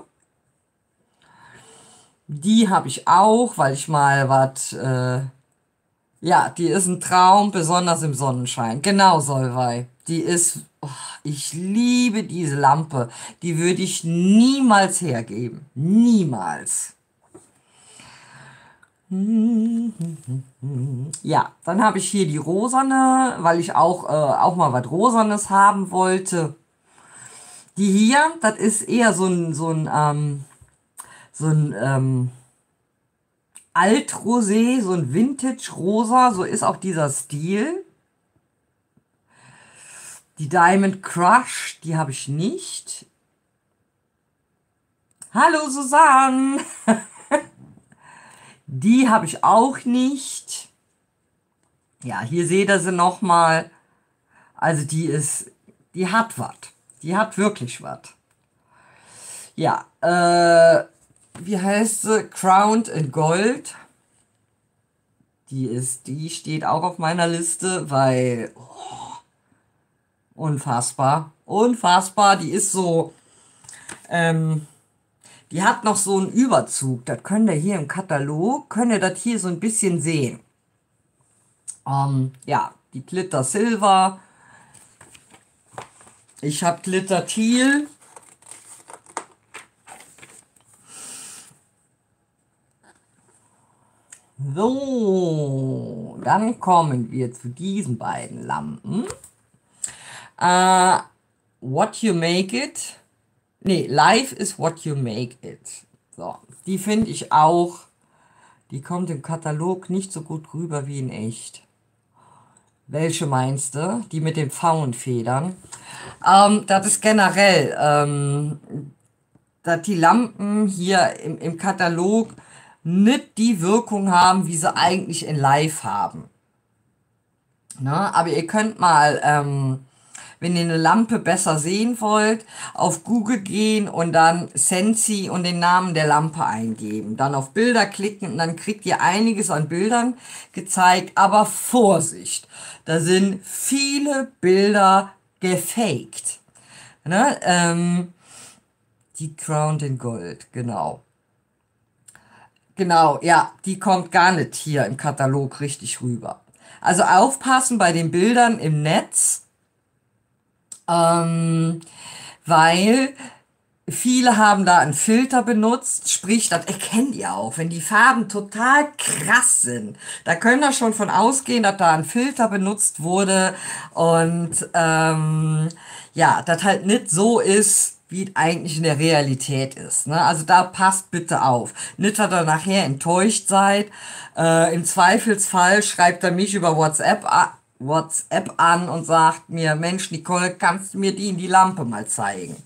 Die habe ich auch, weil ich mal was, ja, die ist ein Traum, besonders im Sonnenschein. Genau, Solvay. Die ist, oh, ich liebe diese Lampe. Die würde ich niemals hergeben. Niemals. Ja, dann habe ich hier die rosane, weil ich auch mal was Rosanes haben wollte. Die hier, das ist eher so ein Altrosé, so ein Vintage-Rosa, so ist auch dieser Stil. Die Diamond Crush, die habe ich nicht. Hallo Susanne! Die habe ich auch nicht. Ja, hier seht ihr sie nochmal. Also die hat was. Die hat wirklich was. Ja, wie heißt sie? Crowned in Gold. Die steht auch auf meiner Liste, weil unfassbar. Unfassbar. Die ist so, die hat noch so einen Überzug. Das könnt ihr hier im Katalog, könnt ihr das hier so ein bisschen sehen. Ja, die Glitter Silver. Ich habe Glitter Teal. So, dann kommen wir zu diesen beiden Lampen. What you make it. Nee, Life is what you make it. So, die finde ich auch Die kommt im Katalog nicht so gut rüber wie in echt. Welche meinst du? Die mit den Pfauenfedern. Das ist generell, dass die Lampen hier im Katalog nicht die Wirkung haben, wie sie eigentlich in Live haben. Ne? Aber ihr könnt mal, wenn ihr eine Lampe besser sehen wollt, auf Google gehen und dann Sensi und den Namen der Lampe eingeben. Dann auf Bilder klicken und dann kriegt ihr einiges an Bildern gezeigt. Aber Vorsicht, da sind viele Bilder gefaked. Ne? Die Crowned in Gold, genau. Genau, ja, die kommt gar nicht hier im Katalog richtig rüber. Also aufpassen bei den Bildern im Netz, weil viele haben da einen Filter benutzt, sprich, das erkennt ihr auch, wenn die Farben total krass sind. Da könnt ihr schon von ausgehen, dass da ein Filter benutzt wurde und ja, das halt nicht so ist, wie es eigentlich in der Realität ist. Ne? Also da passt bitte auf. Nicht, dass ihr nachher enttäuscht seid. Im Zweifelsfall schreibt er mich über WhatsApp an und sagt mir, Mensch, Nicole, kannst du mir die in die Lampe mal zeigen?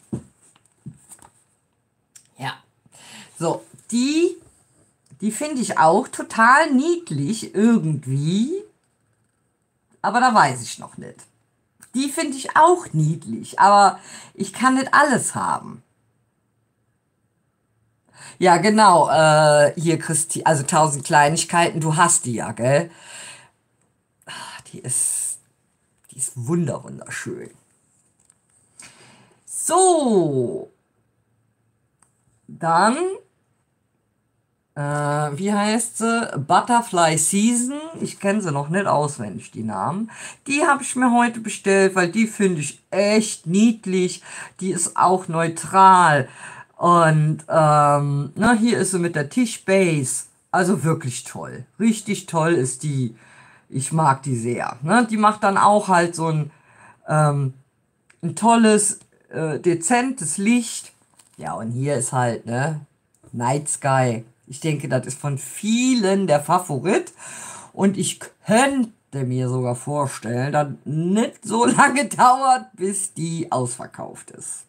Ja. So, die finde ich auch total niedlich irgendwie, aber da weiß ich noch nicht. Die finde ich auch niedlich, aber ich kann nicht alles haben. Ja, genau, hier Christi, also 1000 Kleinigkeiten, du hast die ja, gell? Die ist, die ist wunderschön. So, dann wie heißt sie? Butterfly Season. Ich kenne sie noch nicht auswendig, die Namen. Die habe ich mir heute bestellt, weil die finde ich echt niedlich. Die ist auch neutral. Und na, hier ist sie mit der Tischbase. Also wirklich toll. Richtig toll ist die. Ich mag die sehr. Ne? Die macht dann auch halt so ein tolles, dezentes Licht. Ja, und hier ist halt, ne, Night Sky. Ich denke, das ist von vielen der Favorit. Und ich könnte mir sogar vorstellen, dass nicht so lange dauert, bis die ausverkauft ist.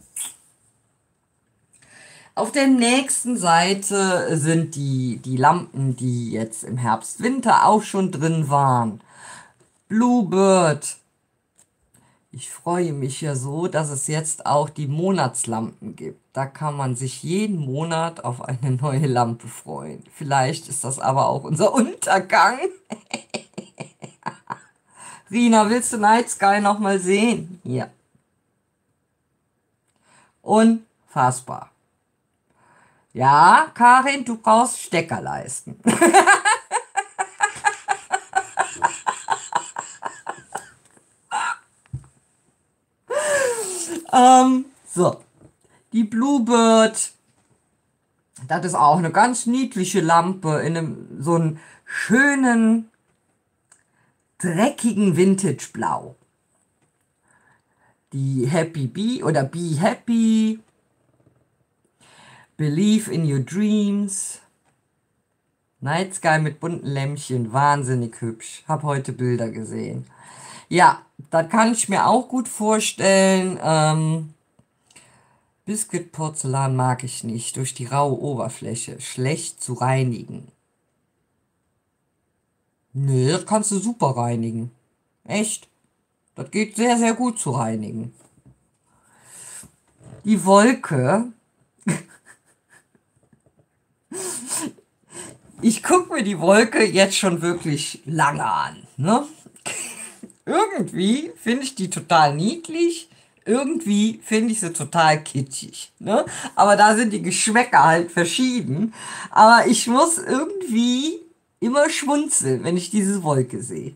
Auf der nächsten Seite sind die Lampen, die jetzt im Herbst, Winter auch schon drin waren. Bluebird. Ich freue mich ja so, dass es jetzt auch die Monatslampen gibt. Da kann man sich jeden Monat auf eine neue Lampe freuen. Vielleicht ist das aber auch unser Untergang. Rina, willst du Night Sky noch mal sehen? Ja. Unfassbar. Ja, Karin, du brauchst Steckerleisten. So, die Bluebird, das ist auch eine ganz niedliche Lampe in so einem schönen, dreckigen Vintage-Blau. Die Happy Bee oder Be Happy, Believe in Your Dreams, Night Sky mit bunten Lämpchen, wahnsinnig hübsch. Hab heute Bilder gesehen. Ja, das kann ich mir auch gut vorstellen. Biscuit-Porzellan mag ich nicht, durch die raue Oberfläche, schlecht zu reinigen. Nee, das kannst du super reinigen. Echt. Das geht sehr, sehr gut zu reinigen. Die Wolke. Ich gucke mir die Wolke jetzt schon wirklich lange an. Ne? Irgendwie finde ich die total niedlich. Irgendwie finde ich sie total kitschig. Ne? Aber da sind die Geschmäcker halt verschieden. Aber ich muss irgendwie immer schmunzeln, wenn ich diese Wolke sehe.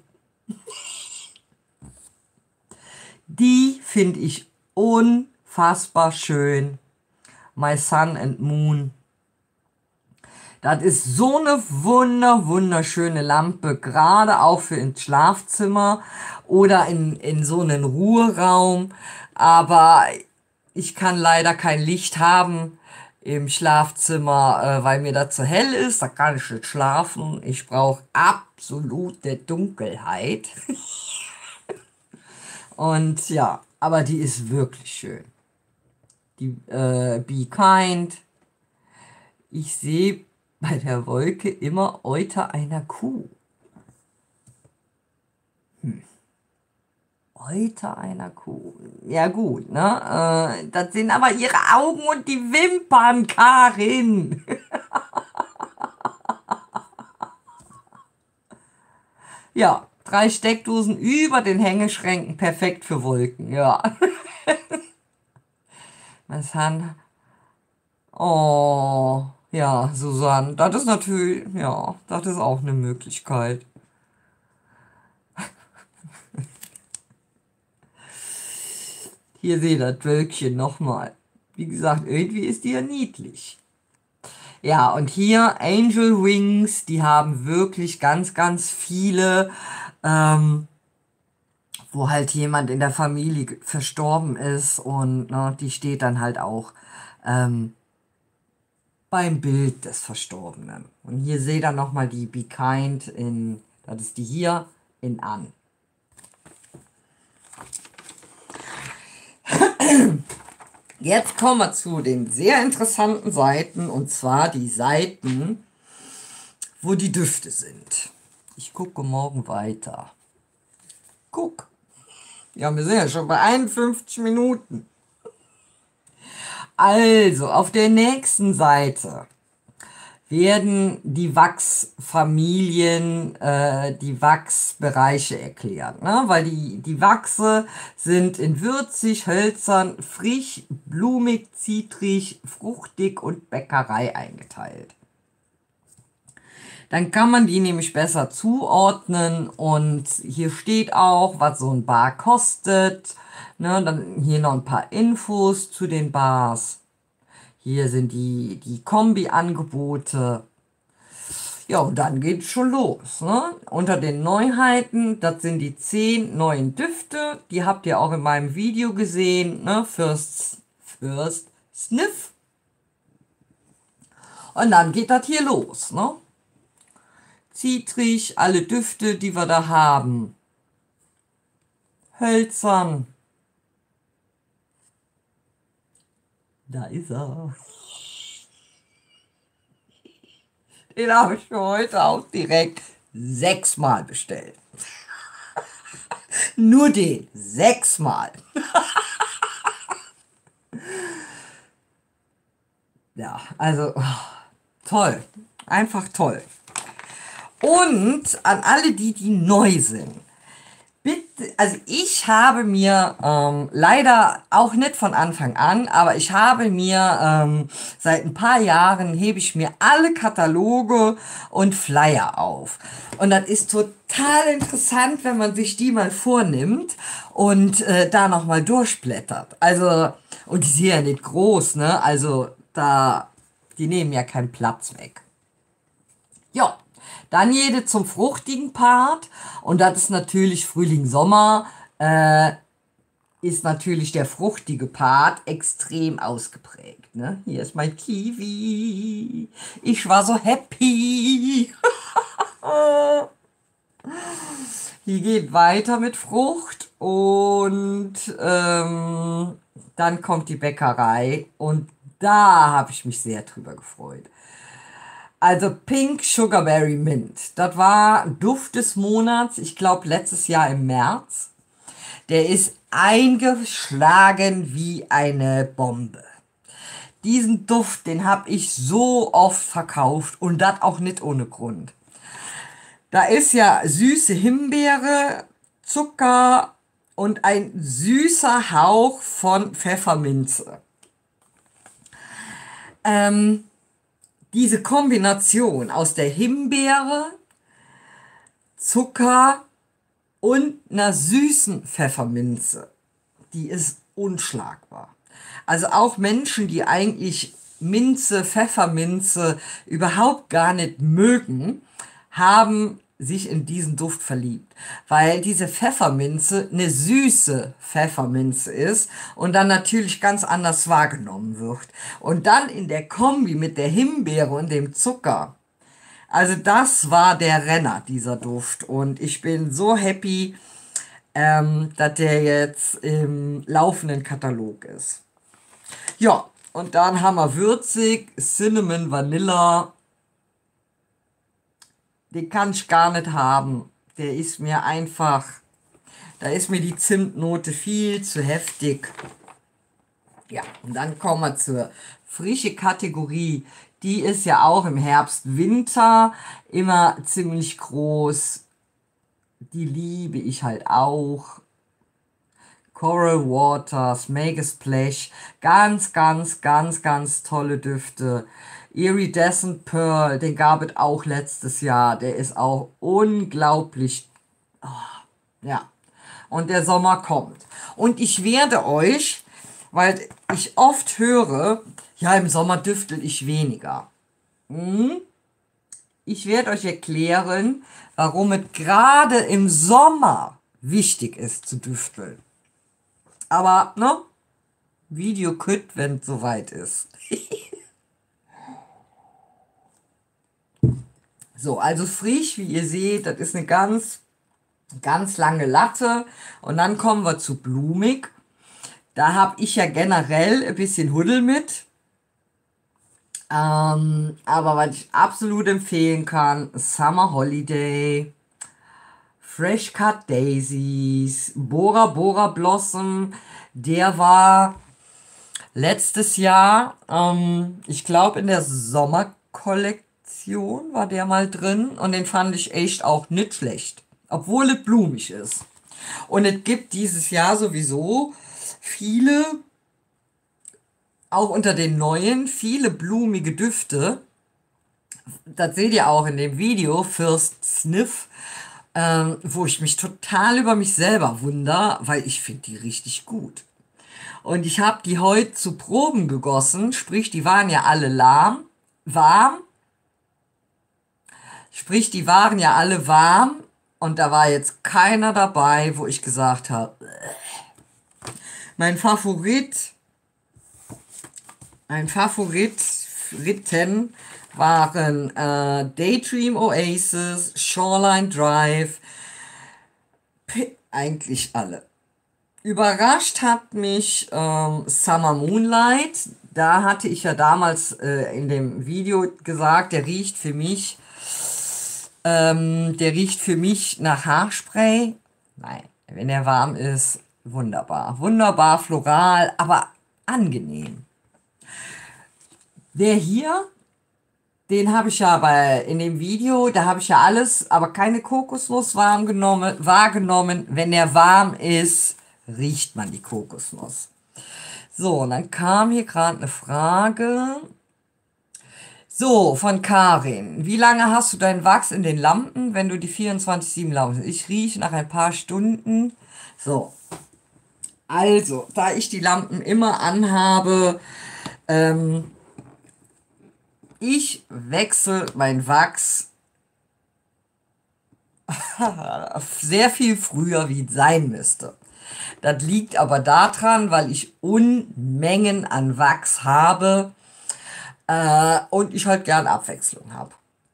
Die finde ich unfassbar schön. My Sun and Moon. Das ist so eine wunderschöne Lampe, gerade auch für ins Schlafzimmer oder in so einen Ruheraum. Aber ich kann leider kein Licht haben im Schlafzimmer, weil mir da zu hell ist, da kann ich nicht schlafen. Ich brauche absolute Dunkelheit. Und ja, aber die ist wirklich schön. Die Be Kind. Ich sehe bei der Wolke immer Euter einer Kuh. Euter einer Kuh. Ja gut, ne? Das sind aber ihre Augen und die Wimpern, Karin. Ja, 3 Steckdosen über den Hängeschränken, perfekt für Wolken, ja. Was haben... Oh, ja, Susanne, das ist natürlich, ja, das ist auch eine Möglichkeit. Hier seht ihr das Wölkchen nochmal. Wie gesagt, irgendwie ist die ja niedlich. Ja, und hier Angel Wings, die haben wirklich ganz, ganz viele, wo halt jemand in der Familie verstorben ist und ne, die steht dann halt auch beim Bild des Verstorbenen. Und hier seht ihr nochmal die Be Kind in, das ist die hier, in an. Jetzt kommen wir zu den sehr interessanten Seiten, und zwar die Seiten, wo die Düfte sind. Ich gucke morgen weiter. Guck. Ja, wir sind ja schon bei 51 Minuten. Also, auf der nächsten Seite werden die Wachsfamilien, die Wachsbereiche erklärt. Ne? Weil die Wachse sind in würzig, hölzern, frisch, blumig, zitrig, fruchtig und Bäckerei eingeteilt. Dann kann man die nämlich besser zuordnen und hier steht auch, was so ein Bar kostet. Ne? Dann hier noch ein paar Infos zu den Bars. Hier sind die Kombi-Angebote. Ja, und dann geht's schon los. Ne? Unter den Neuheiten, das sind die 10 neuen Düfte. Die habt ihr auch in meinem Video gesehen. Ne? First Sniff. Und dann geht das hier los. Ne? Zitrig, alle Düfte, die wir da haben. Hölzern. Da ist er. Den habe ich für heute auch direkt 6-mal bestellt. Nur den. 6-mal. Ja, also toll. Einfach toll. Und an alle, die neu sind. Bitte, also ich habe mir leider auch nicht von Anfang an, aber ich habe mir seit ein paar Jahren hebe ich mir alle Kataloge und Flyer auf. Und das ist total interessant, wenn man sich die mal vornimmt und da nochmal durchblättert. Also, und die sind ja nicht groß, ne? Also da, die nehmen ja keinen Platz weg. Ja. Dann jede zum fruchtigen Part. Und das ist natürlich Frühling, Sommer. Ist natürlich der fruchtige Part extrem ausgeprägt. Ne? Hier ist mein Kiwi. Ich war so happy. Hier geht weiter mit Frucht. Und dann kommt die Bäckerei. Und da habe ich mich sehr drüber gefreut. Also Pink Sugarberry Mint. Das war Duft des Monats, ich glaube letztes Jahr im März. Der ist eingeschlagen wie eine Bombe. Diesen Duft, den habe ich so oft verkauft und das auch nicht ohne Grund. Da ist ja süße Himbeere, Zucker und ein süßer Hauch von Pfefferminze. Diese Kombination aus der Himbeere, Zucker und einer süßen Pfefferminze, die ist unschlagbar. Also auch Menschen, die eigentlich Minze, Pfefferminze überhaupt gar nicht mögen, haben sich in diesen Duft verliebt, weil diese Pfefferminze eine süße Pfefferminze ist und dann natürlich ganz anders wahrgenommen wird. Und dann in der Kombi mit der Himbeere und dem Zucker. Also das war der Renner, dieser Duft. Und ich bin so happy, dass der jetzt im laufenden Katalog ist. Ja, und dann haben wir würzig, Cinnamon, Vanilla. Den kann ich gar nicht haben. Der ist mir einfach, da ist mir die Zimtnote viel zu heftig. Ja, und dann kommen wir zur frische Kategorie. Die ist ja auch im Herbst, Winter immer ziemlich groß. Die liebe ich halt auch. Coral Waters, Make a Splash, ganz, ganz, ganz, ganz tolle Düfte. Iridescent Pearl, den gab es auch letztes Jahr. Der ist auch unglaublich, ja. Und der Sommer kommt. Und ich werde euch, weil ich oft höre, ja, im Sommer düftel ich weniger. Ich werde euch erklären, warum es gerade im Sommer wichtig ist zu düfteln. Aber, ne? Video kütt, wenn es soweit ist. So, also frisch, wie ihr seht, das ist eine ganz, ganz lange Latte. Und dann kommen wir zu blumig. Da habe ich ja generell ein bisschen Huddel mit. Aber was ich absolut empfehlen kann, Summer Holiday, Fresh Cut Daisies, Bora Bora Blossom, der war letztes Jahr, ich glaube in der Sommerkollektion war der mal drin und den fand ich echt auch nicht schlecht, obwohl es blumig ist. Und es gibt dieses Jahr sowieso viele, auch unter den neuen, viele blumige Düfte. Das seht ihr auch in dem Video, First Sniff, wo ich mich total über mich selber wundere, weil ich finde die richtig gut. Und ich habe die heute zu Proben gegossen, sprich, die waren ja alle warm, sprich, die waren ja alle warm und da war jetzt keiner dabei, wo ich gesagt habe, mein Favoriten waren Daydream Oasis, Shoreline Drive, eigentlich alle. Überrascht hat mich Summer Moonlight. Da hatte ich ja damals in dem Video gesagt, der riecht für mich nach Haarspray. Nein, wenn er warm ist, wunderbar. Wunderbar floral, aber angenehm. Der hier, den habe ich ja in dem Video, da habe ich ja alles, aber keine Kokosnuss wahrgenommen. Wenn er warm ist, riecht man die Kokosnuss. So, und dann kam hier gerade eine Frage. So, von Karin. Wie lange hast du deinen Wachs in den Lampen, wenn du die 24/7 laufen? Ich rieche nach ein paar Stunden. So, also, da ich die Lampen immer anhabe, ich wechsle mein Wachs sehr viel früher, wie es sein müsste. Das liegt aber daran, weil ich Unmengen an Wachs habe und ich halt gern Abwechslung habe.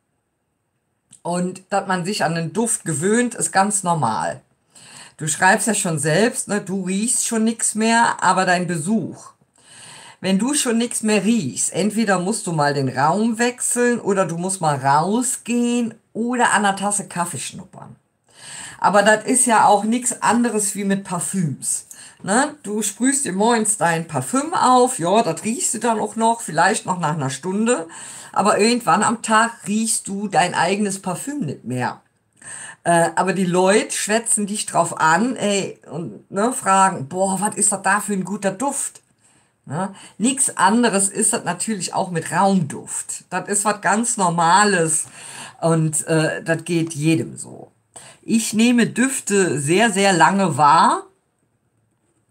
Und dass man sich an den Duft gewöhnt, ist ganz normal. Du schreibst ja schon selbst, ne, du riechst schon nichts mehr, aber dein Besuch. Wenn du schon nichts mehr riechst, entweder musst du mal den Raum wechseln oder du musst mal rausgehen oder an einer Tasse Kaffee schnuppern. Aber das ist ja auch nichts anderes wie mit Parfüms. Ne? Du sprühst dir morgens dein Parfüm auf, ja, das riechst du dann auch noch, vielleicht noch nach einer Stunde. Aber irgendwann am Tag riechst du dein eigenes Parfüm nicht mehr. Aber die Leute schwätzen dich drauf an, ey, und ne, fragen, boah, was ist das da für ein guter Duft? Ne? Nichts anderes ist das natürlich auch mit Raumduft. Das ist was ganz Normales und das geht jedem so. Ich nehme Düfte sehr, sehr lange wahr.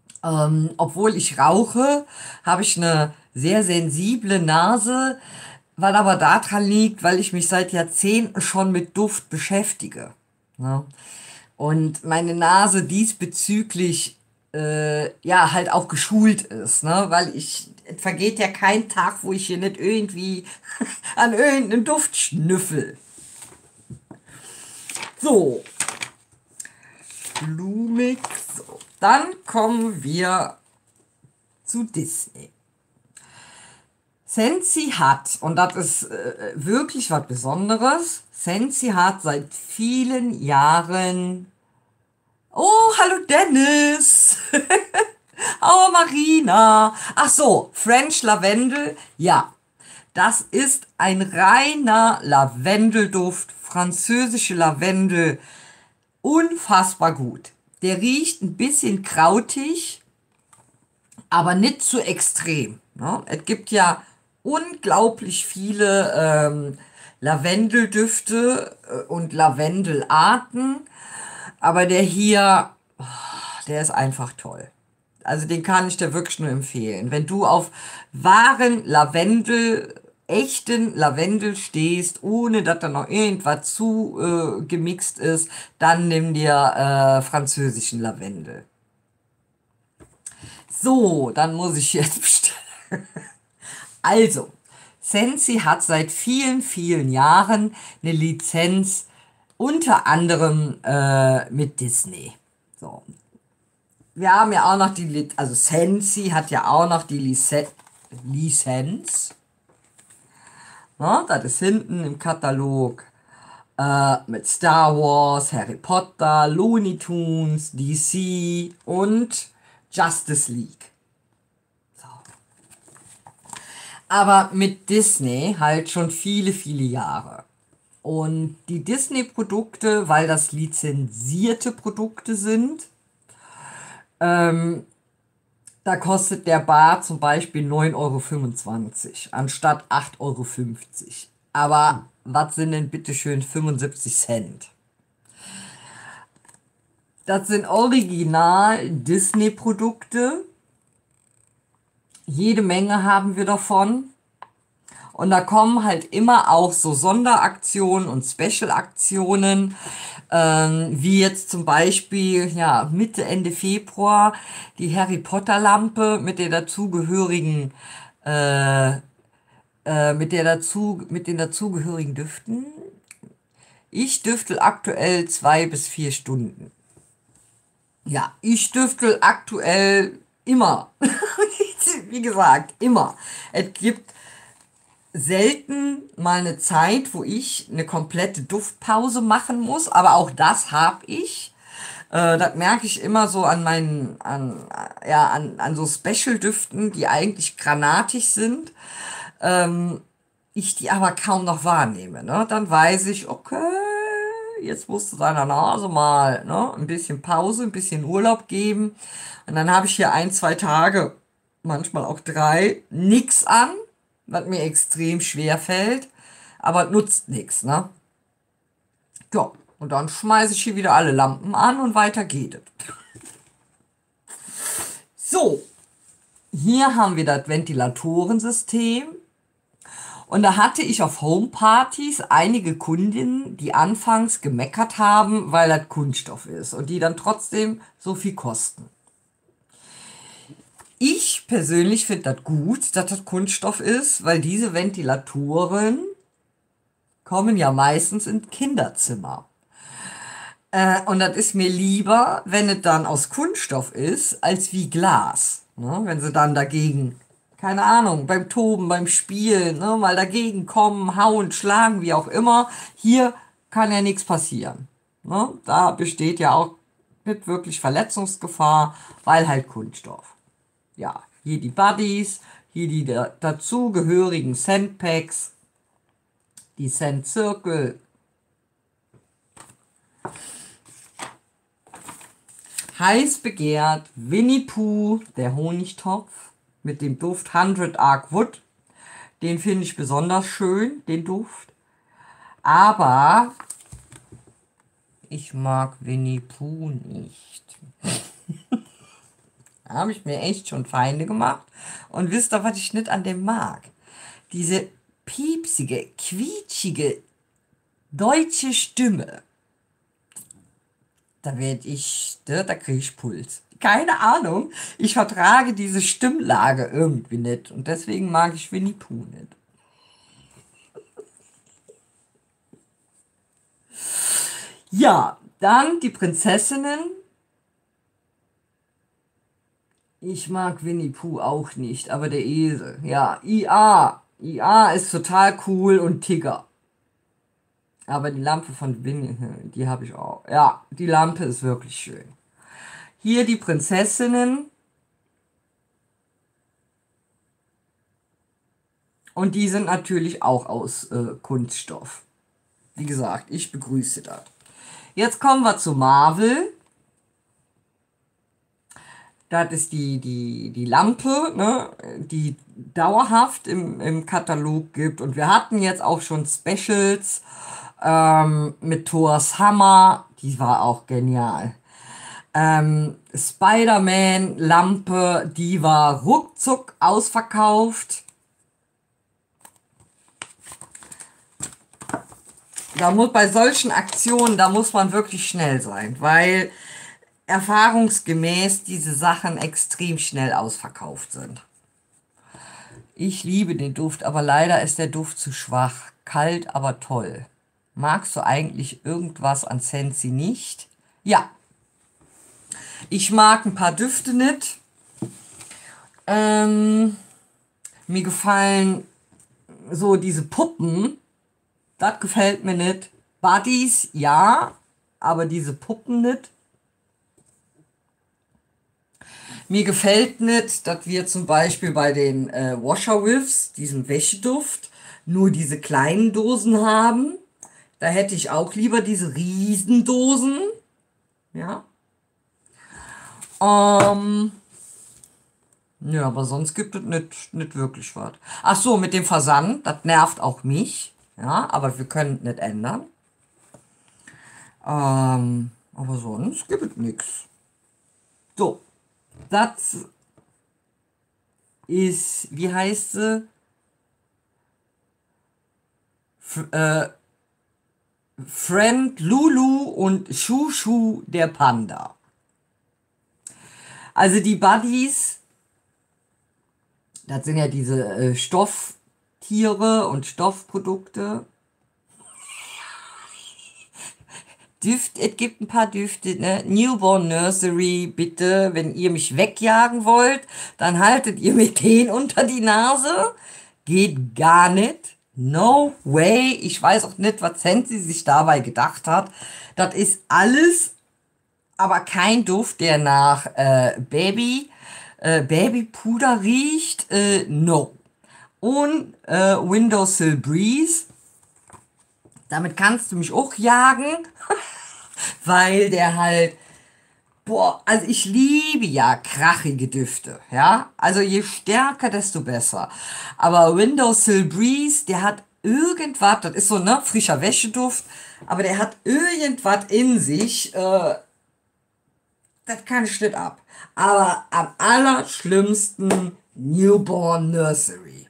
Obwohl ich rauche, habe ich eine sehr sensible Nase. Was aber daran liegt, weil ich mich seit Jahrzehnten schon mit Duft beschäftige. Ne? Und meine Nase diesbezüglich ja halt auch geschult ist, ne? Weil es vergeht ja kein Tag, wo ich hier nicht irgendwie an irgendeinem Duft schnüffel. So, blumig. So. Dann kommen wir zu Disney. Sensi hat, und das ist wirklich was Besonderes, Sensi hat seit vielen Jahren. Oh, hallo Dennis! Oh, Marina! Ach so, French Lavendel, ja. Das ist ein reiner Lavendelduft, französische Lavendel, unfassbar gut. Der riecht ein bisschen krautig, aber nicht zu extrem. Ne? Es gibt ja unglaublich viele Lavendeldüfte und Lavendelarten, aber der hier, der ist einfach toll. Also den kann ich dir wirklich nur empfehlen. Wenn du auf wahren Lavendel, echten Lavendel stehst, ohne dass da noch irgendwas zu gemixt ist, dann nimm dir französischen Lavendel. So, dann muss ich jetzt bestellen. Also, Sensi hat seit vielen, vielen Jahren eine Lizenz, unter anderem mit Disney. So. Wir haben ja auch noch also Sensi hat ja auch noch die Lizenz. Ne? Das ist hinten im Katalog mit Star Wars, Harry Potter, Looney Tunes, DC und Justice League. Aber mit Disney halt schon viele, viele Jahre. Und die Disney-Produkte, weil das lizenzierte Produkte sind, da kostet der Bar zum Beispiel 9,25 Euro anstatt 8,50 Euro. Aber was sind denn bitte schön 75 Cent? Das sind original Disney-Produkte. Jede Menge haben wir davon. Und da kommen halt immer auch so Sonderaktionen und Special-Aktionen, wie jetzt zum Beispiel, ja, Mitte, Ende Februar die Harry Potter Lampe mit der dazugehörigen, mit den dazugehörigen Düften. Ich düftel aktuell 2 bis 4 Stunden. Ja, ich düftel aktuell immer. Wie gesagt, immer. Es gibt selten mal eine Zeit, wo ich eine komplette Duftpause machen muss, aber auch das habe ich. Das merke ich immer so an an so Special-Düften, die eigentlich granatig sind. Ich die aber kaum noch wahrnehme. Ne? Dann weiß ich, okay, jetzt musst du deiner Nase mal ne, ein bisschen Pause, ein bisschen Urlaub geben. Und dann habe ich hier 1, 2 Tage, manchmal auch 3, nix an, was mir extrem schwer fällt, aber nutzt nichts, ne? Ja, und dann schmeiße ich hier wieder alle Lampen an und weiter geht es. So, hier haben wir das Ventilatorensystem. Und da hatte ich auf Homepartys einige Kundinnen, die anfangs gemeckert haben, weil das Kunststoff ist und die dann trotzdem so viel kosten. Ich persönlich finde das gut, dass das Kunststoff ist, weil diese Ventilatoren kommen ja meistens in Kinderzimmer. Und das ist mir lieber, wenn es dann aus Kunststoff ist, als wie Glas. Ne? Wenn sie dann dagegen, keine Ahnung, beim Toben, beim Spielen, ne, mal dagegen kommen, hauen, schlagen, wie auch immer. Hier kann ja nichts passieren. Ne? Da besteht ja auch nicht wirklich Verletzungsgefahr, weil halt Kunststoff. Ja, hier die Buddies, hier die dazugehörigen Scentpacks, die Scent Circle. Heiß begehrt Winnie Pooh, der Honigtopf mit dem Duft 100 Ark Wood. Den finde ich besonders schön, den Duft. Aber ich mag Winnie Pooh nicht. Da habe ich mir echt schon Feinde gemacht. Und wisst ihr, was ich nicht an dem mag? Diese piepsige, quietschige deutsche Stimme. Da kriege ich Puls. Keine Ahnung. Ich vertrage diese Stimmlage irgendwie nicht. Und deswegen mag ich Winnie Pooh nicht. Ja, dann die Prinzessinnen. Ich mag Winnie Pooh auch nicht, aber der Esel. Ja, IA. IA ist total cool und Tigger. Aber die Lampe von Winnie, die habe ich auch. Ja, die Lampe ist wirklich schön. Hier die Prinzessinnen. Und die sind natürlich auch aus Kunststoff. Wie gesagt, ich begrüße das. Jetzt kommen wir zu Marvel. Das ist die Lampe, ne, die dauerhaft im Katalog gibt. Und wir hatten jetzt auch schon Specials mit Thors Hammer. Die war auch genial. Spider-Man-Lampe, die war ruckzuck ausverkauft. Bei solchen Aktionen, da muss man wirklich schnell sein, weil erfahrungsgemäß diese Sachen extrem schnell ausverkauft sind. Ich liebe den Duft, aber leider ist der Duft zu schwach. Kalt, aber toll. Magst du eigentlich irgendwas an Scentsy nicht? Ja, ich mag ein paar Düfte nicht. Mir gefallen so diese Puppen. Das gefällt mir nicht. Buddies, ja, aber diese Puppen nicht. Mir gefällt nicht, dass wir zum Beispiel bei den Washer Whiffs, diesem Wäscheduft, nur diese kleinen Dosen haben. Da hätte ich auch lieber diese Riesendosen. Ja. Ja, aber sonst gibt es nicht wirklich was. Ach so, mit dem Versand, das nervt auch mich. Ja, aber wir können es nicht ändern. Aber sonst gibt es nichts. So, das ist, wie heißt sie? Friend Lulu und Shushu der Panda. Also die Buddies, das sind ja diese Stofftiere und Stoffprodukte. Es gibt ein paar Düfte, ne? Newborn Nursery, bitte, wenn ihr mich wegjagen wollt, dann haltet ihr mir den unter die Nase. Geht gar nicht. No way. Ich weiß auch nicht, was Sensi sich dabei gedacht hat. Das ist alles, aber kein Duft, der nach Babypuder riecht. No. Und Windowsill Breeze. Damit kannst du mich auch jagen, weil der halt, boah, also ich liebe ja krachige Düfte, ja, also je stärker, desto besser. Aber Windowsill Breeze, der hat irgendwas, das ist so, ne, frischer Wäscheduft, aber der hat irgendwas in sich, das kann ich nicht ab. Aber am allerschlimmsten Newborn Nursery.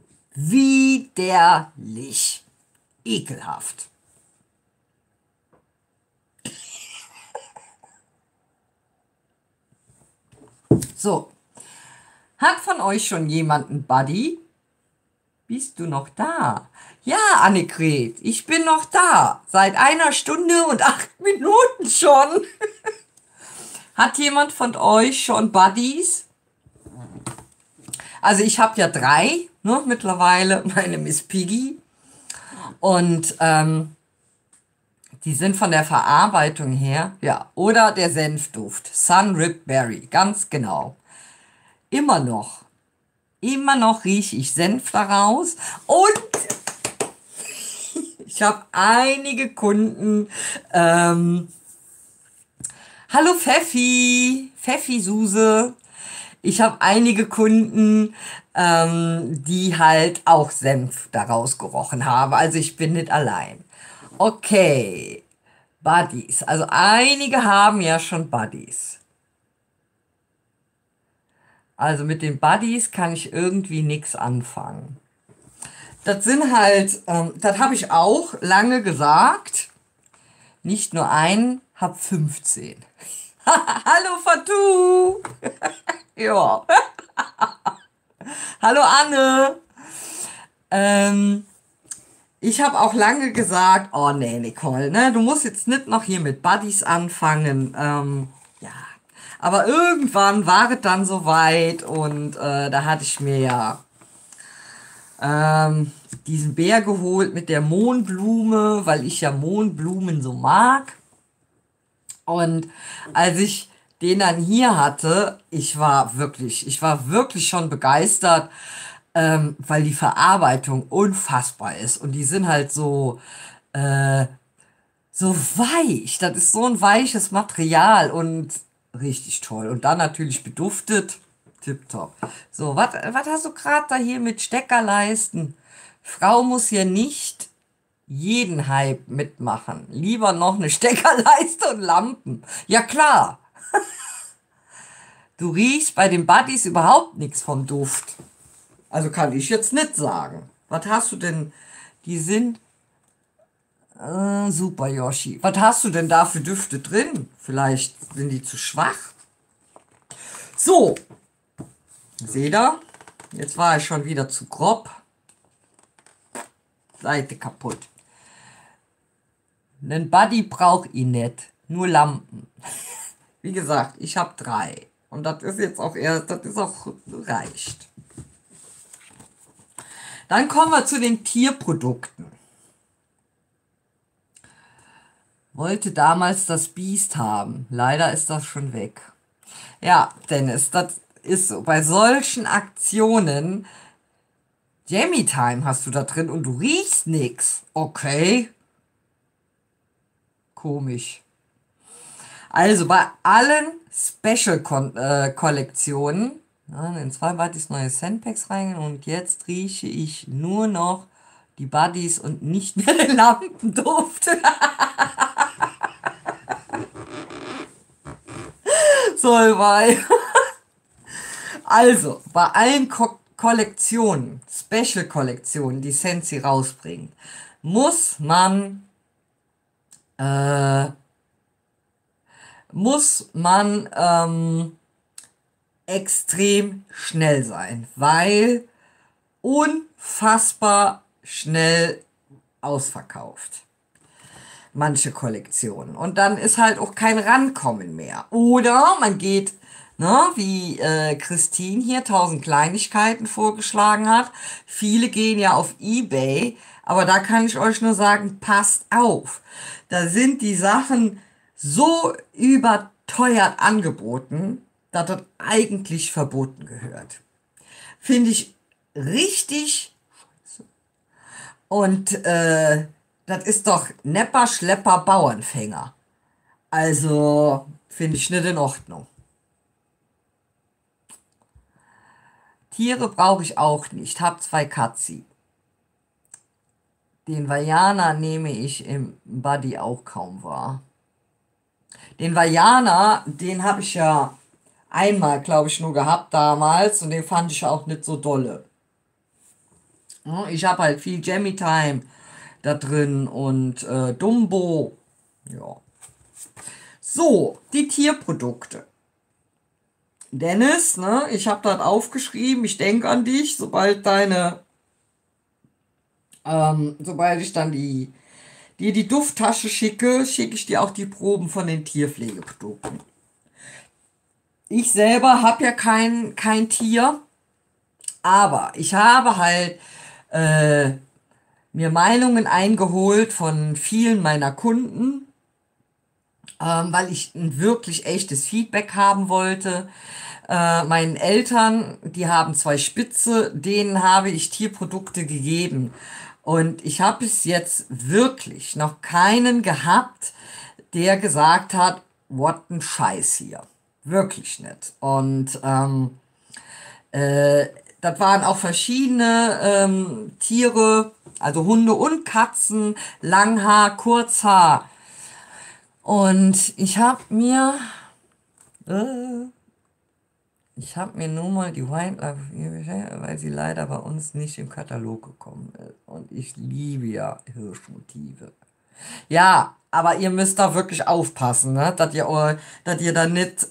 Widerlich. Ekelhaft. So, hat von euch schon jemand einen Buddy? Bist du noch da? Ja, Annegret, ich bin noch da. Seit 1 Stunde und 8 Minuten schon. Hat jemand von euch schon Buddies? Also ich habe ja 3, ne, mittlerweile, meine Miss Piggy. Und die sind von der Verarbeitung her, ja, oder der Senfduft, Sun Ripped Berry, ganz genau. Immer noch rieche ich Senf daraus und ich habe einige Kunden, hallo Pfeffi Suse, ich habe einige Kunden, die halt auch Senf daraus gerochen haben, also ich bin nicht allein. Okay, Buddies. Also einige haben ja schon Buddies. Also mit den Buddies kann ich irgendwie nichts anfangen. das sind halt, das habe ich auch lange gesagt. Nicht nur einen, hab 15. Hallo Fatou! Ja. Hallo Anne! Ähm, Ich habe auch lange gesagt, oh nee, Nicole, ne, du musst jetzt nicht noch hier mit Buddies anfangen. Ja, aber irgendwann war es dann soweit und da hatte ich mir ja ähm, diesen Bär geholt mit der Mohnblume, weil ich ja Mohnblumen so mag. Und als ich den dann hier hatte, ich war wirklich schon begeistert, weil die Verarbeitung unfassbar ist. Und die sind halt so weich. Das ist so ein weiches Material und richtig toll. Und dann natürlich beduftet. Tipptopp. So, was hast du gerade da hier mit Steckerleisten? Frau muss hier nicht jeden Hype mitmachen. Lieber noch eine Steckerleiste und Lampen. Ja klar, du riechst bei den Buddies überhaupt nichts vom Duft. Also kann ich jetzt nicht sagen. Was hast du denn? Die sind super, Yoshi. Was hast du denn da für Düfte drin? Vielleicht sind die zu schwach. So, seht ihr? Jetzt war ich schon wieder zu grob. Seite kaputt. Einen Buddy braucht ihn nicht. Nur Lampen. Wie gesagt, ich habe 3. Und das ist jetzt auch erst, das ist auch reicht. Dann kommen wir zu den Tierprodukten. Wollte damals das Biest haben. Leider ist das schon weg. Ja, Dennis, das ist so. Bei solchen Aktionen, Jamie Time hast du da drin und du riechst nix. Okay. Komisch. Also bei allen Special-Kollektionen, in 2 Buddies neue Sandpacks rein und jetzt rieche ich nur noch die Buddies und nicht mehr den Lampenduft. So, bei. Also, bei allen Kollektionen, Special-Kollektionen, die Sensi rausbringt, muss man, äh, muss man extrem schnell sein, weil unfassbar schnell ausverkauft. Manche Kollektionen. Und dann ist halt auch kein Rankommen mehr. Oder man geht, ne, wie Christine hier 1000 Kleinigkeiten vorgeschlagen hat. Viele gehen ja auf eBay, aber da kann ich euch nur sagen, passt auf. Da sind die Sachen so überteuert angeboten, dass das eigentlich verboten gehört. Finde ich richtig. Und das ist doch Nepper, Schlepper, Bauernfänger. Also finde ich nicht in Ordnung. Tiere brauche ich auch nicht. Hab 2 Katzi. Den Vajana nehme ich im Buddy auch kaum wahr. Den Vajana, den habe ich ja einmal, glaube ich, nur gehabt damals und den fand ich auch nicht so dolle. Ich habe halt viel Jammy Time da drin und Dumbo. Ja. So, die Tierprodukte. Dennis, ne, ich habe das aufgeschrieben, ich denke an dich, sobald ich dann dir die Dufttasche schicke, schicke ich dir auch die Proben von den Tierpflegeprodukten. Ich selber habe ja kein Tier, aber ich habe halt mir Meinungen eingeholt von vielen meiner Kunden, weil ich ein wirklich echtes Feedback haben wollte. Meinen Eltern, die haben 2 Spitze, denen habe ich Tierprodukte gegeben. Und ich habe bis jetzt wirklich noch keinen gehabt, der gesagt hat, what ein Scheiß hier. Wirklich nicht. Und das waren auch verschiedene Tiere, also Hunde und Katzen, Langhaar, Kurzhaar. Und ich habe mir Ich habe mir nur mal die Wildlife hier bestellt, weil sie leider bei uns nicht im Katalog gekommen ist. Und ich liebe ja Hirschmotive. Ja, aber ihr müsst da wirklich aufpassen, ne? Dass ihr da nicht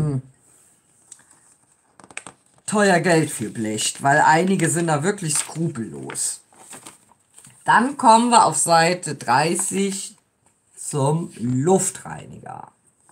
teuer Geld für blecht, weil einige sind da wirklich skrupellos. Dann kommen wir auf Seite 30 zum Luftreiniger.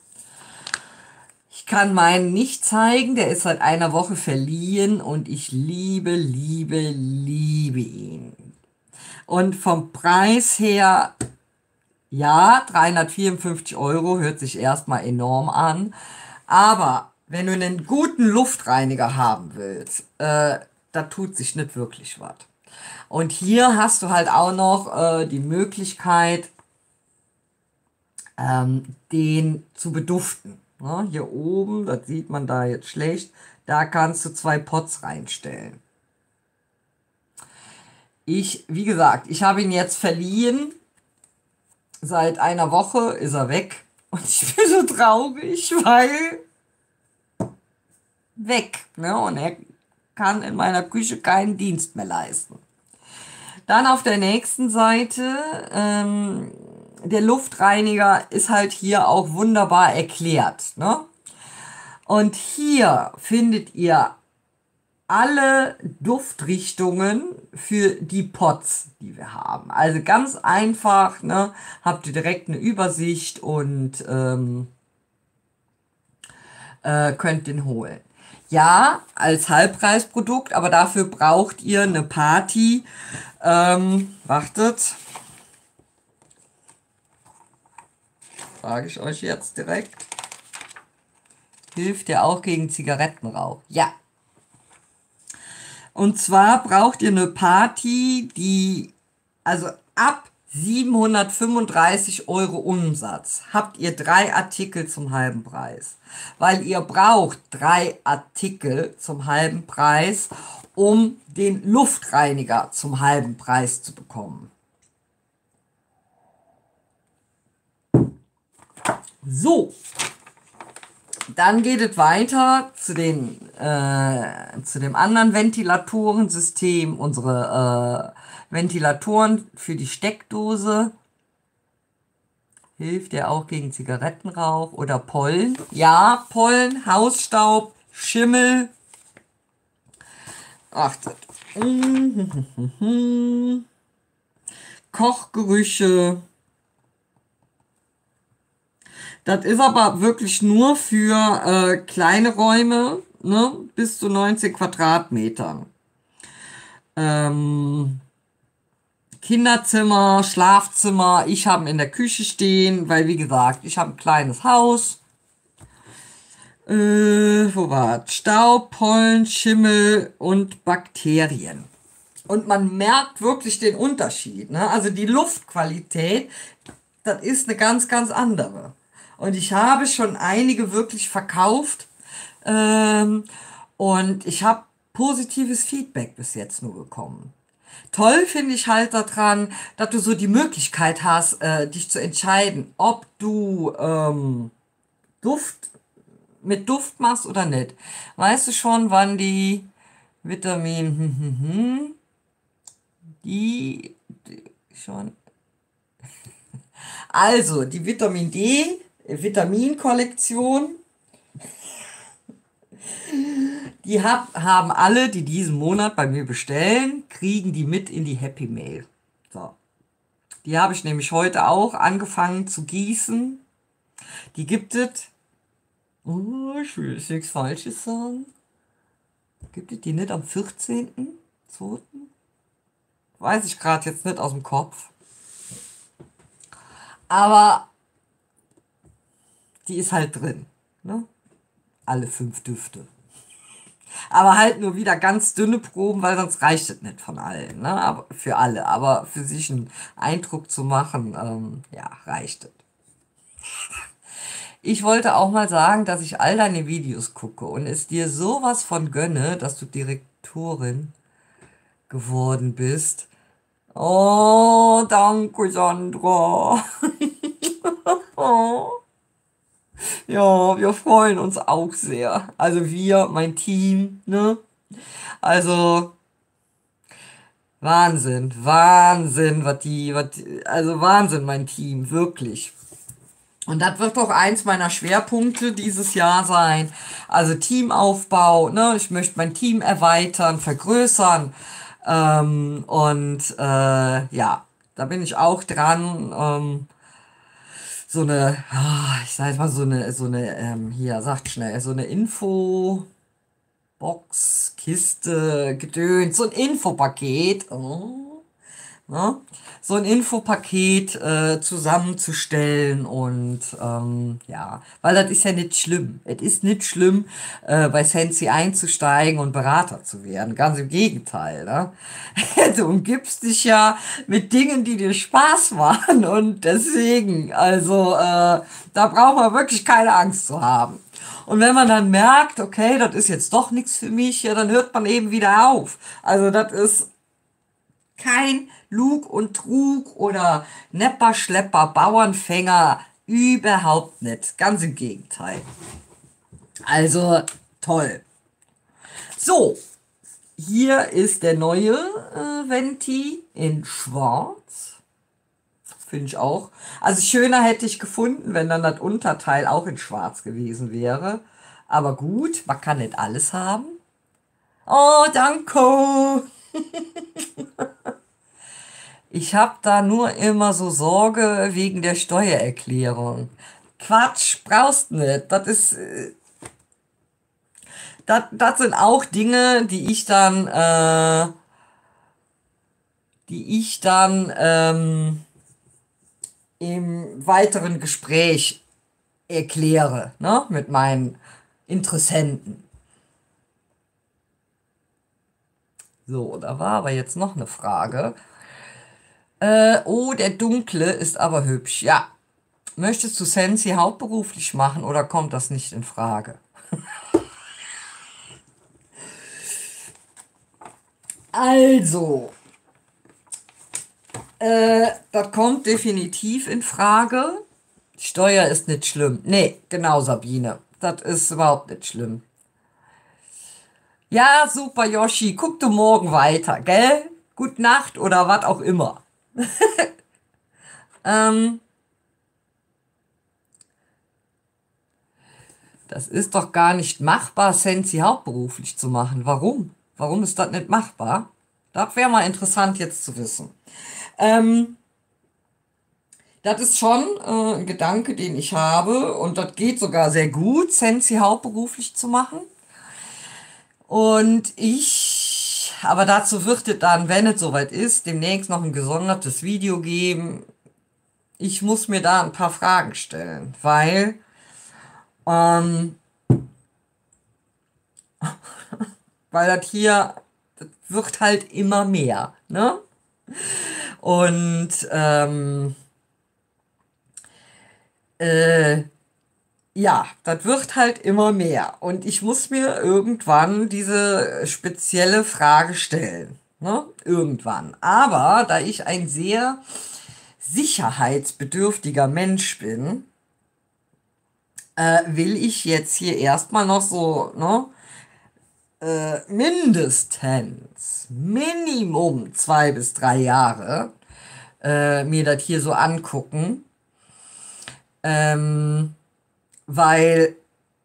Ich kann meinen nicht zeigen, der ist seit einer Woche verliehen und ich liebe, liebe, liebe ihn. Und vom Preis her, ja, 354 Euro hört sich erstmal enorm an. Aber wenn du einen guten Luftreiniger haben willst, da tut sich nicht wirklich was. Und hier hast du halt auch noch die Möglichkeit, den zu beduften. Ne? Hier oben, das sieht man da jetzt schlecht, da kannst du 2 Pots reinstellen. Wie gesagt, ich habe ihn jetzt verliehen. Seit einer Woche ist er weg. Und ich bin so traurig, weil weg. Ne? Und er kann in meiner Küche keinen Dienst mehr leisten. Dann auf der nächsten Seite, der Luftreiniger ist halt hier auch wunderbar erklärt. Ne? Und hier findet ihr alle Duftrichtungen für die Pots, die wir haben. Also ganz einfach, ne? Habt ihr direkt eine Übersicht und könnt den holen. Ja, als Halbpreisprodukt, aber dafür braucht ihr eine Party. Wartet, frage ich euch jetzt direkt. Hilft ja auch gegen Zigarettenrauch. Ja. Und zwar braucht ihr eine Party, die, also ab 735 Euro Umsatz habt ihr 3 Artikel zum halben Preis. Weil ihr braucht 3 Artikel zum halben Preis, um den Luftreiniger zum halben Preis zu bekommen. So, dann geht es weiter zu dem anderen Ventilatorensystem, unsere Ventilatoren für die Steckdose. Hilft ja auch gegen Zigarettenrauch oder Pollen. Ja, Pollen, Hausstaub, Schimmel. Achtet. Kochgerüche. Das ist aber wirklich nur für kleine Räume, ne, bis zu 19 Quadratmetern. Kinderzimmer, Schlafzimmer, ich habe ihn in der Küche stehen, weil wie gesagt, ich habe ein kleines Haus. Wo war's? Staub, Pollen, Schimmel und Bakterien. Und man merkt wirklich den Unterschied. Ne? Also die Luftqualität, das ist eine ganz, ganz andere. Und ich habe schon einige wirklich verkauft. Und ich habe positives Feedback bis jetzt nur bekommen. Toll finde ich halt daran, dass du so die Möglichkeit hast, dich zu entscheiden, ob du Duft mit Duft machst oder nicht. Weißt du schon, wann die die schon. Also, die Vitamin D, Vitaminkollektion, haben alle, die diesen Monat bei mir bestellen, kriegen die mit in die Happy Mail. So. Die habe ich nämlich heute auch angefangen zu gießen. Die gibt es. Oh, ich will jetzt nichts Falsches sagen. Gibt es die nicht am 14.02.? Weiß ich gerade jetzt nicht aus dem Kopf. Aber die ist halt drin. Ne? Alle 5 Düfte. Aber halt nur wieder ganz dünne Proben, weil sonst reicht es nicht von allen. Ne? Aber für alle. Aber für sich einen Eindruck zu machen, ja, reicht es. Ich wollte auch mal sagen, dass ich all deine Videos gucke und es dir sowas von gönne, dass du Direktorin geworden bist. Oh, danke, Sandra. Oh. Ja, wir freuen uns auch sehr. Also wir, mein Team, ne? Also Wahnsinn, Wahnsinn, also Wahnsinn, mein Team, wirklich. Und das wird doch eins meiner Schwerpunkte dieses Jahr sein. Also Teamaufbau, ne? Ich möchte mein Team erweitern, vergrößern. Ja, da bin ich auch dran. So eine, ich sag jetzt mal hier, sagt schnell, so eine Infobox, Kiste, Gedöns, so ein Infopaket. Ne? So ein Infopaket zusammenzustellen und ja, weil das ist ja nicht schlimm. Es ist nicht schlimm, bei Sensi einzusteigen und Berater zu werden. Ganz im Gegenteil. Ne? Du umgibst dich ja mit Dingen, die dir Spaß machen und deswegen, also da braucht man wirklich keine Angst zu haben. Und wenn man dann merkt, okay, das ist jetzt doch nichts für mich, ja, dann hört man eben wieder auf. Also das ist kein Lug und Trug oder Nepper, Schlepper, Bauernfänger, überhaupt nicht. Ganz im Gegenteil. Also toll. So, hier ist der neue Venti in Schwarz. Finde ich auch. Also schöner hätte ich gefunden, wenn dann das Unterteil auch in Schwarz gewesen wäre. Aber gut, man kann nicht alles haben. Oh, danke. Ich habe da nur immer so Sorge wegen der Steuererklärung. Quatsch, brauchst nicht. Das sind auch Dinge, die ich dann im weiteren Gespräch erkläre, ne, mit meinen Interessenten. So, da war aber jetzt noch eine Frage. Oh, der Dunkle ist aber hübsch. Ja, möchtest du Sensi hauptberuflich machen oder kommt das nicht in Frage? Also, das kommt definitiv in Frage. Steuer ist nicht schlimm. Nee, genau, Sabine. Das ist überhaupt nicht schlimm. Ja, super, Yoshi. Guck du morgen weiter, gell? Gute Nacht oder was auch immer. Ähm, Das ist doch gar nicht machbar, Sensi hauptberuflich zu machen. Warum? Warum ist das nicht machbar? Das wäre mal interessant jetzt zu wissen. Ähm, Das ist schon ein Gedanke, den ich habe und das geht sogar sehr gut, Sensi hauptberuflich zu machen. Aber dazu wird es dann, wenn es soweit ist, demnächst noch ein gesondertes Video geben. Ich muss mir da ein paar Fragen stellen, ähm, weil das wird halt immer mehr, ne? Und äh, ja, das wird halt immer mehr. Und ich muss mir irgendwann diese spezielle Frage stellen. Ne? Irgendwann. Aber da ich ein sehr sicherheitsbedürftiger Mensch bin, will ich jetzt hier erstmal noch so, ne, mindestens, Minimum 2 bis 3 Jahre mir das hier so angucken. Ähm, Weil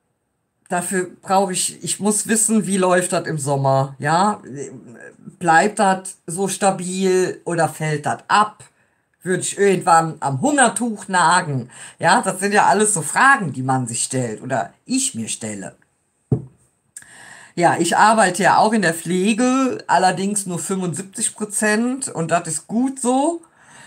ich muss wissen, wie läuft das im Sommer, ja? Bleibt das so stabil oder fällt das ab? Würde ich irgendwann am Hungertuch nagen? Ja, das sind ja alles so Fragen, die man sich stellt oder ich mir stelle. Ja, ich arbeite ja auch in der Pflege, allerdings nur 75% und das ist gut so,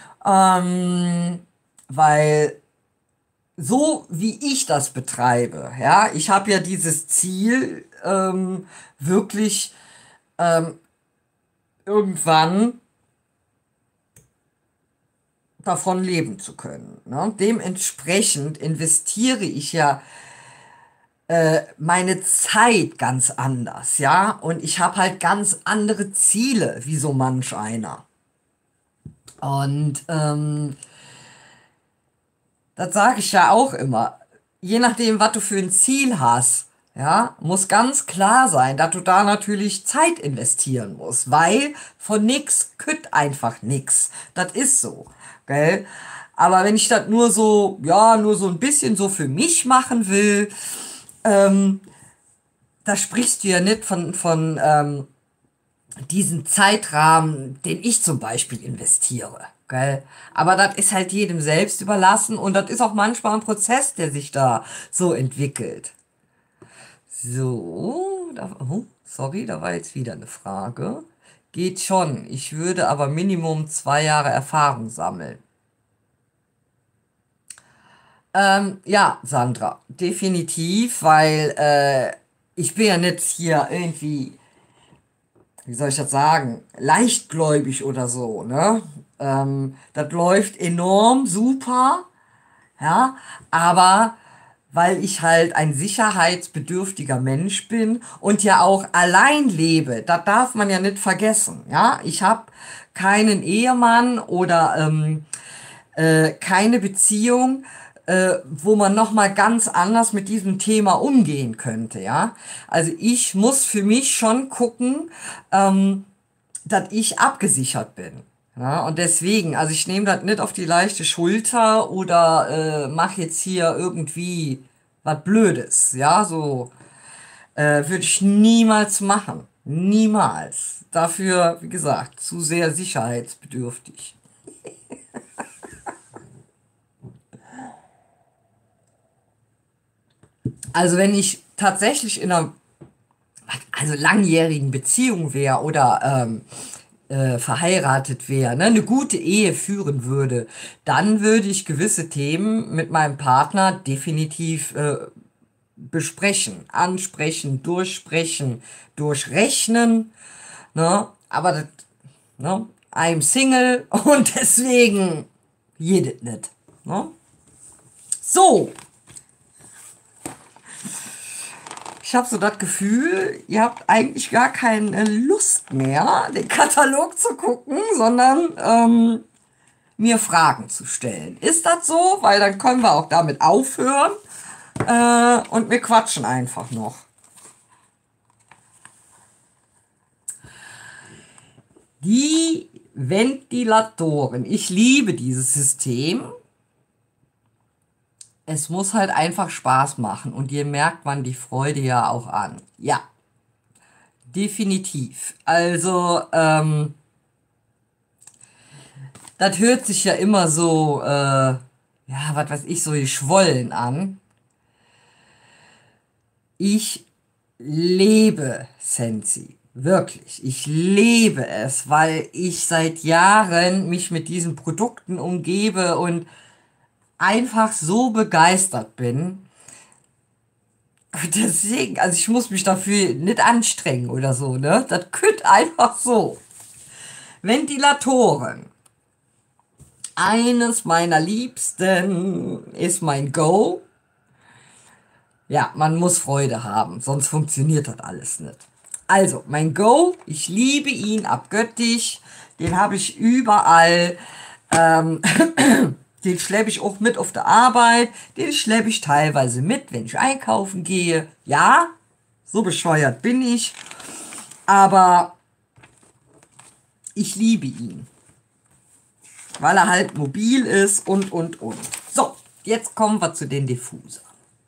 weil so wie ich das betreibe, ja, ich habe ja dieses Ziel, wirklich irgendwann davon leben zu können. Ne? Dementsprechend investiere ich ja meine Zeit ganz anders, ja, und ich habe halt ganz andere Ziele, wie so manch einer. Und das sage ich ja auch immer. je nachdem, was du für ein Ziel hast, ja, muss ganz klar sein, dass du da natürlich Zeit investieren musst, weil von nix kütt einfach nix. Das ist so, gell? Aber wenn ich das nur so, ja, nur so ein bisschen so für mich machen will, da sprichst du ja nicht von diesen Zeitrahmen, den ich zum Beispiel investiere. Gell? Aber das ist halt jedem selbst überlassen und das ist auch manchmal ein Prozess, der sich da so entwickelt. So, oh, sorry, da war jetzt wieder eine Frage. Geht schon. Ich würde aber Minimum 2 Jahre Erfahrung sammeln. Ja, Sandra, definitiv, weil ich bin ja nicht hier irgendwie, wie soll ich das sagen, leichtgläubig oder so, ne? Das läuft enorm super, ja, aber weil ich halt ein sicherheitsbedürftiger Mensch bin und ja auch allein lebe, das darf man ja nicht vergessen, ja. Ich habe keinen Ehemann oder keine Beziehung, wo man noch mal ganz anders mit diesem Thema umgehen könnte, ja. Also ich muss für mich schon gucken, dass ich abgesichert bin. Ja, und deswegen, also ich nehme das nicht auf die leichte Schulter oder mache jetzt hier irgendwie was Blödes. Ja, so würde ich niemals machen. Niemals. Dafür, wie gesagt, zu sehr sicherheitsbedürftig. Also wenn ich tatsächlich in einer also langjährigen Beziehung wäre oder verheiratet wäre, ne, eine gute Ehe führen würde, dann würde ich gewisse Themen mit meinem Partner definitiv besprechen, ansprechen, durchsprechen, durchrechnen, ne, aber das, ne, I'm Single und deswegen jedes nicht, ne? So, ich habe so das Gefühl, ihr habt eigentlich gar keine Lust mehr, den Katalog zu gucken, sondern mir Fragen zu stellen. Ist das so? Weil dann können wir auch damit aufhören und wir quatschen einfach noch. Die Ventilatoren. Ich liebe dieses System. Es muss halt einfach Spaß machen und dir merkt man die Freude ja auch an. Ja, definitiv. Also, das hört sich ja immer so, ja, was weiß ich, so geschwollen an. Ich lebe Sensi. Wirklich. Ich lebe es, weil ich seit Jahren mich mit diesen Produkten umgebe und einfach so begeistert bin. Deswegen, also ich muss mich dafür nicht anstrengen oder so, ne? Das könnte einfach so. Ventilatoren. Eines meiner Liebsten ist mein Go. Ja, man muss Freude haben, sonst funktioniert das alles nicht. Also, mein Go, ich liebe ihn abgöttisch. Den habe ich überall. Ähm, den schleppe ich auch mit auf der Arbeit. Den schleppe ich teilweise mit, wenn ich einkaufen gehe. Ja, so bescheuert bin ich. Aber ich liebe ihn. Weil er halt mobil ist und. So, jetzt kommen wir zu den Diffusern.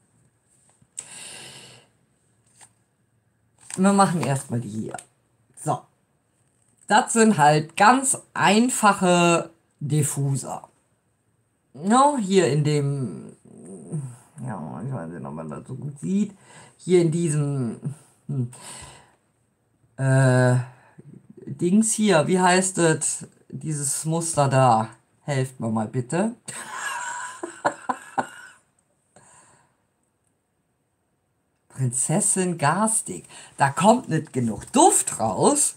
Wir machen erstmal die hier. So. Das sind halt ganz einfache Diffuser. No, hier in dem, ja, ich weiß nicht, ob man das so gut sieht. Hier in diesem äh, Dings hier, wie heißt es? Dieses Muster da. Helft mir mal bitte. Prinzessin Garstig. Da kommt nicht genug Duft raus.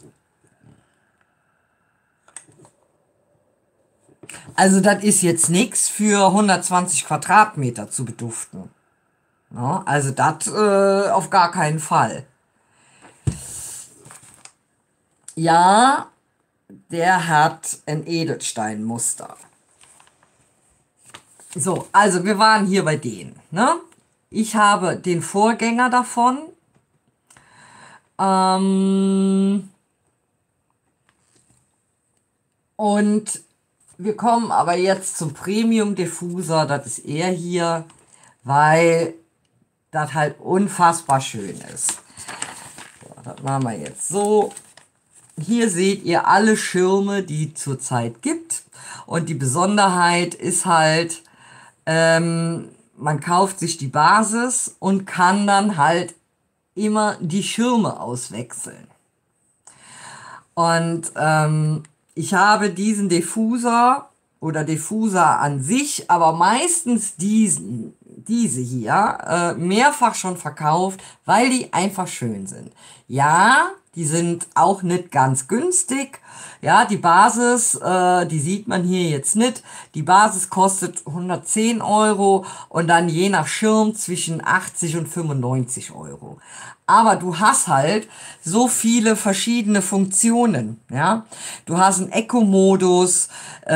Also das ist jetzt nichts für 120 Quadratmeter zu beduften. Ja, also das auf gar keinen Fall. Ja, der hat ein Edelsteinmuster. So, also wir waren hier bei denen, ne? Ich habe den Vorgänger davon. Ähm, und wir kommen aber jetzt zum Premium Diffuser. Das ist er hier, weil das halt unfassbar schön ist. So, das machen wir jetzt so. Hier seht ihr alle Schirme, die es zurzeit gibt. Und die Besonderheit ist halt, man kauft sich die Basis und kann dann halt immer die Schirme auswechseln. Und ich habe diesen Diffuser oder Diffuser an sich, aber meistens diese hier, mehrfach schon verkauft, weil die einfach schön sind. Ja, die sind auch nicht ganz günstig. Ja, die Basis, die sieht man hier jetzt nicht. Die Basis kostet 110 Euro und dann je nach Schirm zwischen 80 und 95 Euro. Aber du hast halt so viele verschiedene Funktionen, ja. Du hast einen Eco-Modus,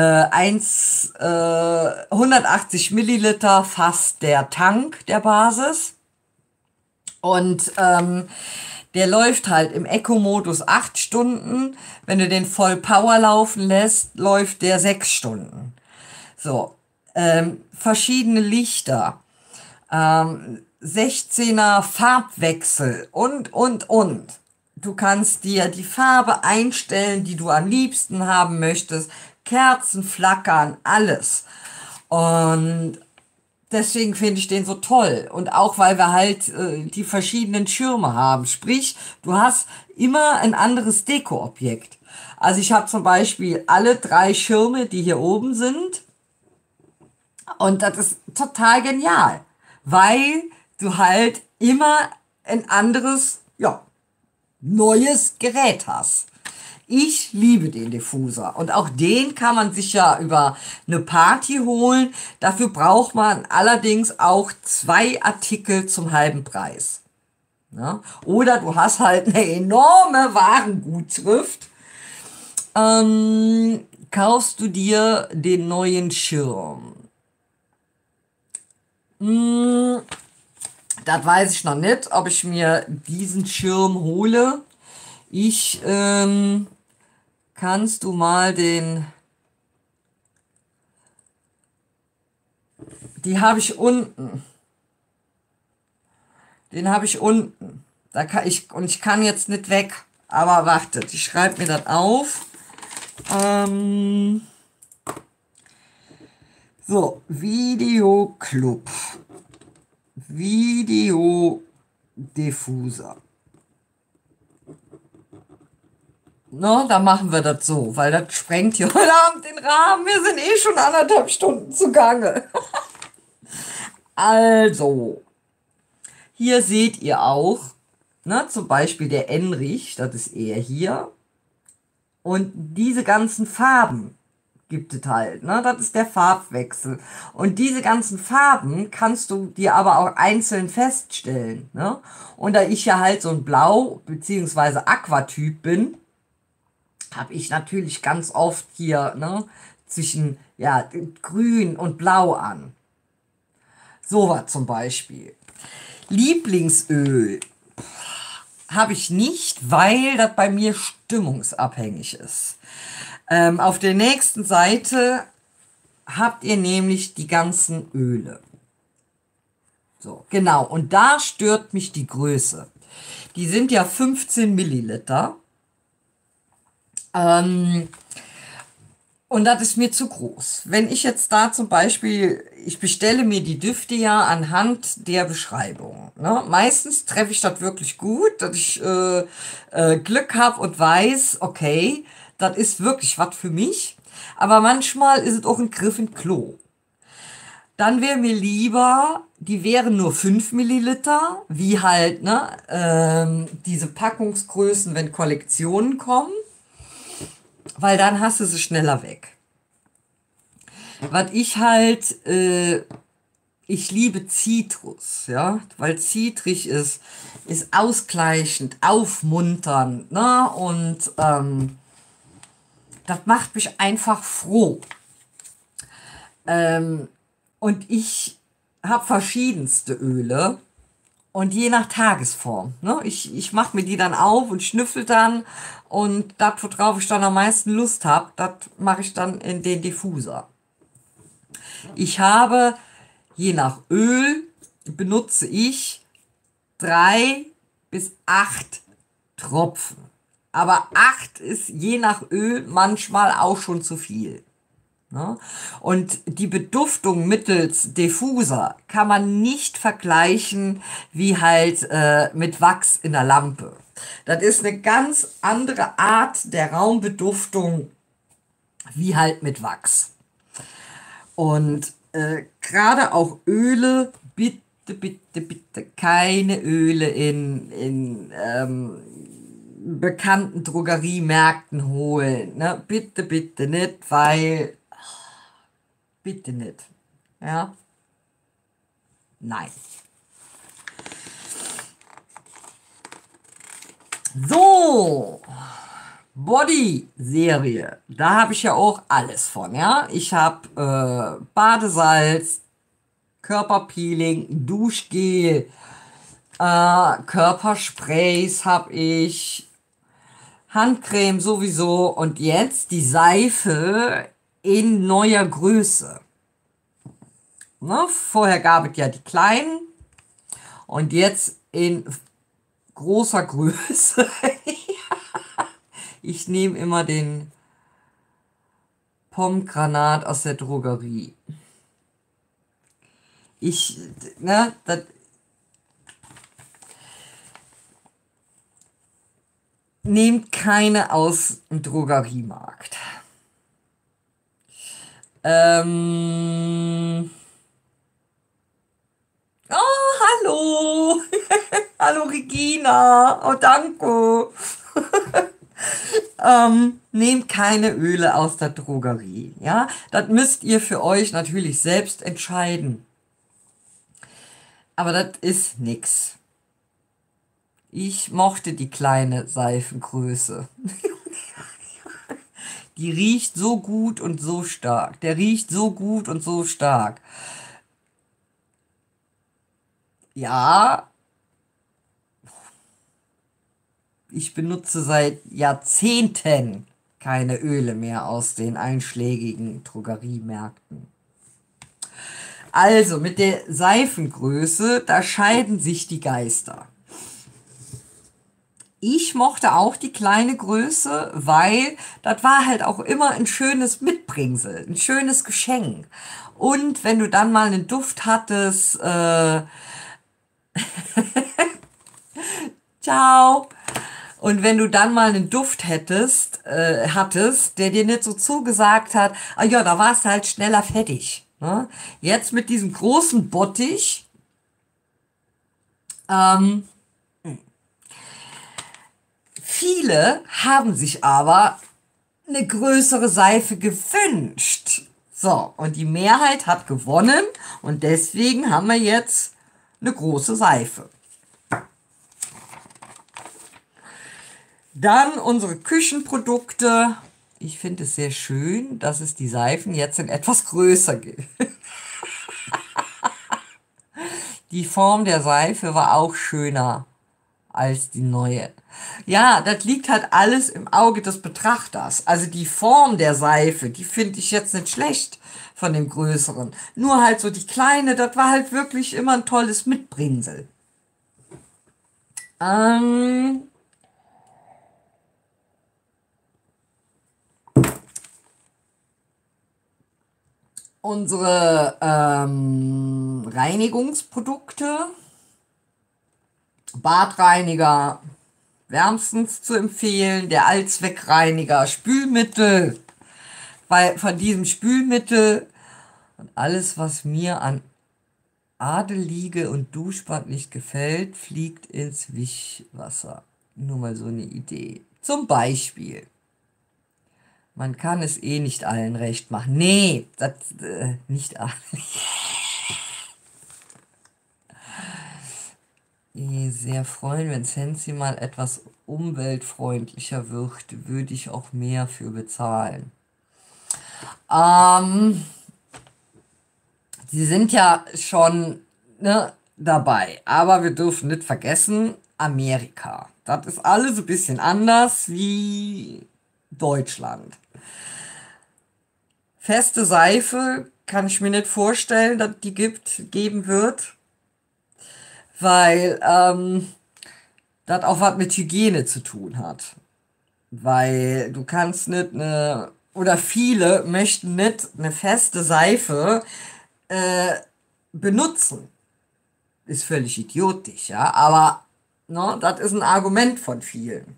180 Milliliter, fast der Tank der Basis. Und der läuft halt im Eco-Modus 8 Stunden. Wenn du den voll Power laufen lässt, läuft der 6 Stunden. So, verschiedene Lichter. 16er Farbwechsel und. Du kannst dir die Farbe einstellen, die du am liebsten haben möchtest. Kerzen flackern, alles. Und deswegen finde ich den so toll. Und auch weil wir halt die verschiedenen Schirme haben. Sprich, du hast immer ein anderes Dekoobjekt. Also ich habe zum Beispiel alle 3 Schirme, die hier oben sind. Und das ist total genial, weil du halt immer ein anderes, ja, neues Gerät hast. Ich liebe den Diffuser und auch den kann man sich ja über eine Party holen. Dafür braucht man allerdings auch 2 Artikel zum halben Preis. Ja? Oder du hast halt eine enorme Warengutschrift. Kaufst du dir den neuen Schirm? Das weiß ich noch nicht, ob ich mir diesen Schirm hole. Kannst du mal die habe ich unten. Den habe ich unten. Und ich kann jetzt nicht weg. Aber wartet, ich schreibe mir das auf. So, Videoclub. Videodiffuser. No, dann machen wir das so, weil das sprengt hier heute Abend den Rahmen. Wir sind eh schon 1,5 Stunden zugange. Also, hier seht ihr auch, ne, zum Beispiel der Enrich, das ist er hier. Und diese ganzen Farben gibt es halt, ne? Das ist der Farbwechsel. Und diese ganzen Farben kannst du dir aber auch einzeln feststellen, ne? Und da ich ja halt so ein Blau- bzw. Aquatyp bin, habe ich natürlich ganz oft hier, ne, zwischen, ja, Grün und Blau an. So was zum Beispiel. Lieblingsöl habe ich nicht, weil das bei mir stimmungsabhängig ist. Auf der nächsten Seite habt ihr nämlich die ganzen Öle. So, genau. Und da stört mich die Größe. Die sind ja 15 Milliliter. Und das ist mir zu groß. Wenn ich jetzt da zum Beispiel, ich bestelle mir die Düfte ja anhand der Beschreibung. Ne? Meistens treffe ich das wirklich gut, dass ich Glück habe und weiß, okay, das ist wirklich was für mich. Aber manchmal ist es auch ein Griff in Klo. Dann wäre mir lieber, die wären nur 5 Milliliter, wie halt ne, diese Packungsgrößen, wenn Kollektionen kommen. Weil dann hast du sie schneller weg. Was ich halt, ich liebe Zitrus, ja, weil zitrig ist ausgleichend, aufmunternd, ne, und das macht mich einfach froh. Und ich habe verschiedenste Öle und je nach Tagesform. Ne? Ich mache mir die dann auf und schnüffel dann und das, worauf ich dann am meisten Lust habe, das mache ich dann in den Diffuser. Ich habe, je nach Öl, benutze ich 3 bis 8 Tropfen. Aber 8 ist je nach Öl manchmal auch schon zu viel. Ne? Und die Beduftung mittels Diffuser kann man nicht vergleichen wie halt mit Wachs in der Lampe. Das ist eine ganz andere Art der Raumbeduftung wie halt mit Wachs. Und gerade auch Öle, bitte, bitte, bitte keine Öle in bekannten Drogeriemärkten holen. Ne? Bitte, bitte nicht, weil bitte nicht. Ja? Nein. So, Body-Serie. Da habe ich ja auch alles von, ja. Ich habe Badesalz, Körperpeeling, Duschgel, Körpersprays habe ich, Handcreme sowieso und jetzt die Seife in neuer Größe. Ne? Vorher gab es ja die kleinen und jetzt in großer Größe. Ich nehme immer den Pomgranat aus der Drogerie. Ich, ne, das nehmt keine aus dem Drogeriemarkt. Oh, hallo. Hallo Regina. Oh, danke. Nehmt keine Öle aus der Drogerie. Ja, das müsst ihr für euch natürlich selbst entscheiden. Aber das ist nix. Ich mochte die kleine Seifengröße. Die riecht so gut und so stark. Der riecht so gut und so stark. Ja, ich benutze seit Jahrzehnten keine Öle mehr aus den einschlägigen Drogeriemärkten. Also mit der Seifengröße, da scheiden sich die Geister. Ich mochte auch die kleine Größe, weil das war halt auch immer ein schönes Mitbringsel, ein schönes Geschenk. Und wenn du dann mal einen Duft hattest, ciao. Und wenn du dann mal einen Duft hattest, der dir nicht so zugesagt hat, ah ja, da warst du halt schneller fertig. Ne? Jetzt mit diesem großen Bottich, ähm, viele haben sich aber eine größere Seife gewünscht. So, und die Mehrheit hat gewonnen und deswegen haben wir jetzt eine große Seife. Dann unsere Küchenprodukte. Ich finde es sehr schön, dass es die Seifen jetzt in etwas größer gibt. Die Form der Seife war auch schöner als die neue. Ja, das liegt halt alles im Auge des Betrachters. Also die Form der Seife, die finde ich jetzt nicht schlecht von dem größeren. Nur halt so die kleine, das war halt wirklich immer ein tolles Mitbringsel. Ähm, unsere Reinigungsprodukte, Badreiniger, wärmstens zu empfehlen, der Allzweckreiniger, Spülmittel, weil von diesem Spülmittel und alles, was mir an Adelige und Duschbad nicht gefällt, fliegt ins Wischwasser. Nur mal so eine Idee. Zum Beispiel, man kann es eh nicht allen recht machen. Nee, das nicht allen. Sehr freuen, wenn Sensi mal etwas umweltfreundlicher wird, würde ich auch mehr für bezahlen. Sie sind ja schon, ne, dabei, aber wir dürfen nicht vergessen, Amerika. Das ist alles ein bisschen anders wie Deutschland. Feste Seife kann ich mir nicht vorstellen, dass die geben wird, weil das auch was mit Hygiene zu tun hat. Weil du kannst nicht eine, oder viele möchten nicht eine feste Seife benutzen. Ist völlig idiotisch, ja, aber ne, das ist ein Argument von vielen.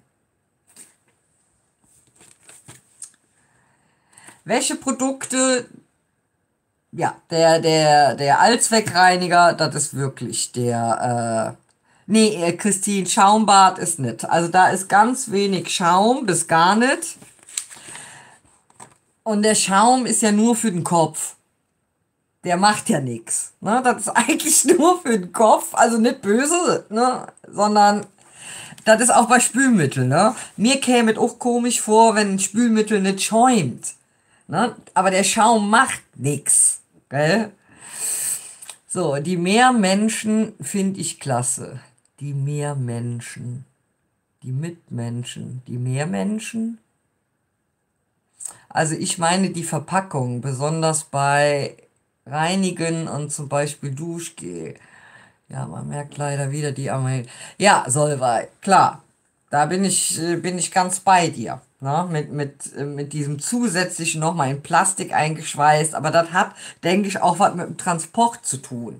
Wäscheprodukte, ja, der Allzweckreiniger, das ist wirklich nee, Christine, Schaumbad ist nicht. Also da ist ganz wenig Schaum, bis gar nicht. Und der Schaum ist ja nur für den Kopf. Der macht ja nichts. Ne? Das ist eigentlich nur für den Kopf, also nicht böse, ne? Sondern das ist auch bei Spülmitteln. Ne? Mir käme es auch komisch vor, wenn ein Spülmittel nicht schäumt. Ne? Aber der Schaum macht nichts. Gell? So, die Meermenschen finde ich klasse. Die Meermenschen. Die Mitmenschen. Die Meermenschen. Also ich meine die Verpackung, besonders bei Reinigen und zum Beispiel Duschgel. Ja, man merkt leider wieder die Amerikaner. Ja, Solvay, klar. Da bin ich ganz bei dir. Ne? Mit diesem zusätzlichen nochmal in Plastik eingeschweißt. Aber das hat, denke ich, auch was mit dem Transport zu tun.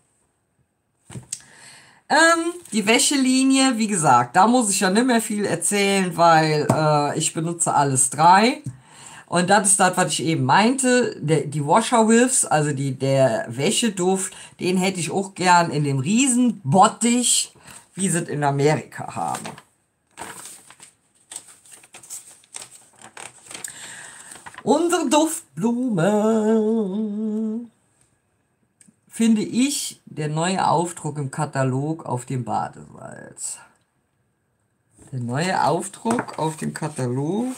Die Wäschelinie, wie gesagt, da muss ich ja nicht mehr viel erzählen, weil ich benutze alles drei. Und das ist das, was ich eben meinte. Die Washer Whiffs, also der Wäscheduft, den hätte ich auch gern in dem Riesenbottich, wie sie es in Amerika haben. Unsere Duftblume. Finde ich der neue Aufdruck im Katalog auf dem Badesalz. Der neue Aufdruck auf dem Katalog.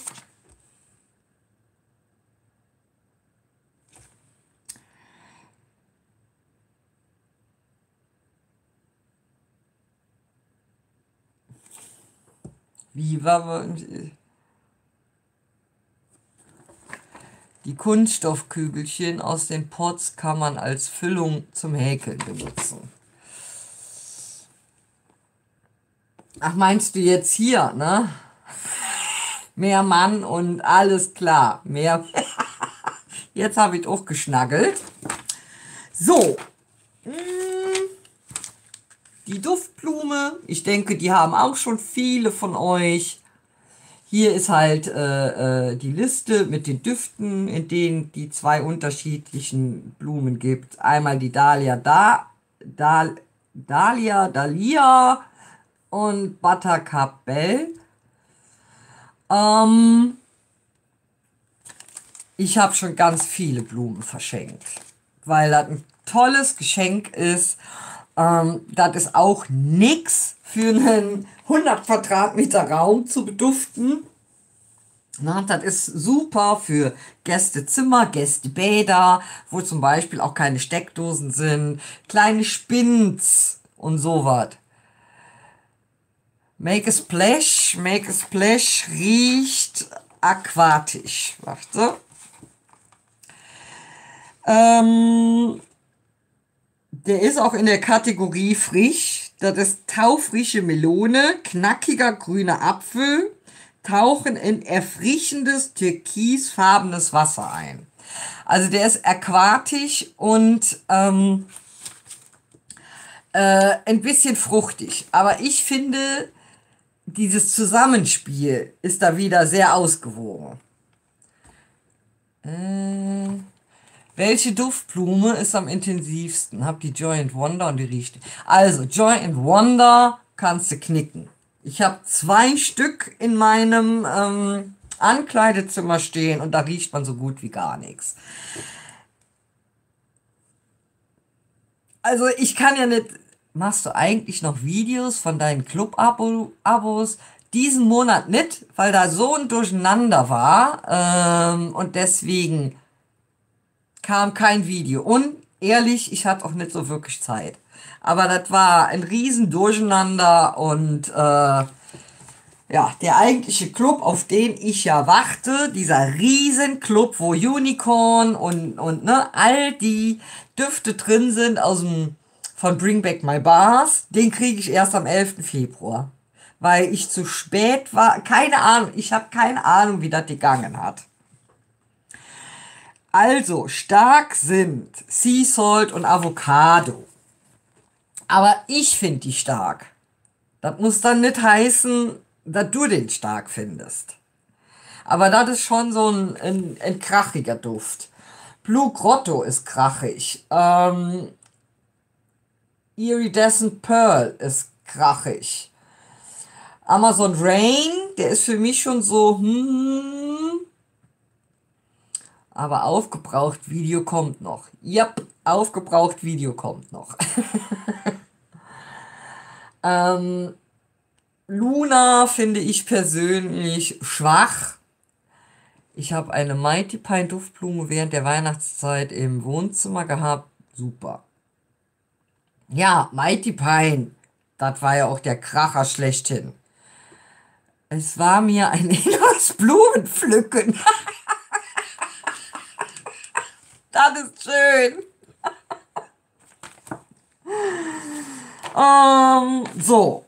Wie war die Kunststoffkügelchen aus den Pots kann man als Füllung zum Häkeln benutzen. Ach, meinst du jetzt hier, ne? Mehr Mann und alles klar. Mehr. Jetzt habe ich auch geschnaggelt. So. Die Duftblume. Ich denke, die haben auch schon viele von euch. Hier ist halt die Liste mit den Düften, in denen die zwei unterschiedlichen Blumen gibt. Einmal die Dahlia und Buttercup Bell. Ich habe schon ganz viele Blumen verschenkt, weil das ein tolles Geschenk ist. Das ist auch nix für einen 100 Quadratmeter Raum zu beduften. Na, das ist super für Gästezimmer, Gästebäder, wo zum Beispiel auch keine Steckdosen sind, kleine Spins und sowas. Make a Splash riecht aquatisch. Warte. Der ist auch in der Kategorie frisch. Das ist taufrische Melone, knackiger grüner Apfel, tauchen in erfrischendes türkisfarbenes Wasser ein. Also der ist aquatisch und ein bisschen fruchtig. Aber ich finde, dieses Zusammenspiel ist da wieder sehr ausgewogen. Welche Duftblume ist am intensivsten? Hab die Joy and Wonder und die riecht. Also, Joy and Wonder kannst du knicken. Ich habe 2 Stück in meinem Ankleidezimmer stehen und da riecht man so gut wie gar nichts. Also, ich kann ja nicht. Machst du eigentlich noch Videos von deinen Club-Abos? Diesen Monat nicht, weil da so ein Durcheinander war und deswegen kam kein Video. Und ehrlich, ich hatte auch nicht so wirklich Zeit. Aber das war ein riesen Durcheinander und ja, der eigentliche Club, auf den ich ja warte, dieser riesen Club, wo Unicorn und ne, all die Düfte drin sind von Bring Back My Bars, den kriege ich erst am 11. Februar. Weil ich zu spät war. Keine Ahnung, ich habe keine Ahnung, wie das gegangen hat. Also, stark sind Sea Salt und Avocado. Aber ich finde die stark. Das muss dann nicht heißen, dass du den stark findest. Aber das ist schon so ein krachiger Duft. Blue Grotto ist krachig. Iridescent Pearl ist krachig. Amazon Rain, der ist für mich schon so, aber aufgebraucht Video kommt noch. Yep, aufgebraucht Video kommt noch. Luna finde ich persönlich schwach. Ich habe eine Mighty Pine Duftblume während der Weihnachtszeit im Wohnzimmer gehabt. Super. Ja, Mighty Pine. Das war ja auch der Kracher schlechthin. Es war mir ein inneres Blumenpflücken. Das ist schön. So.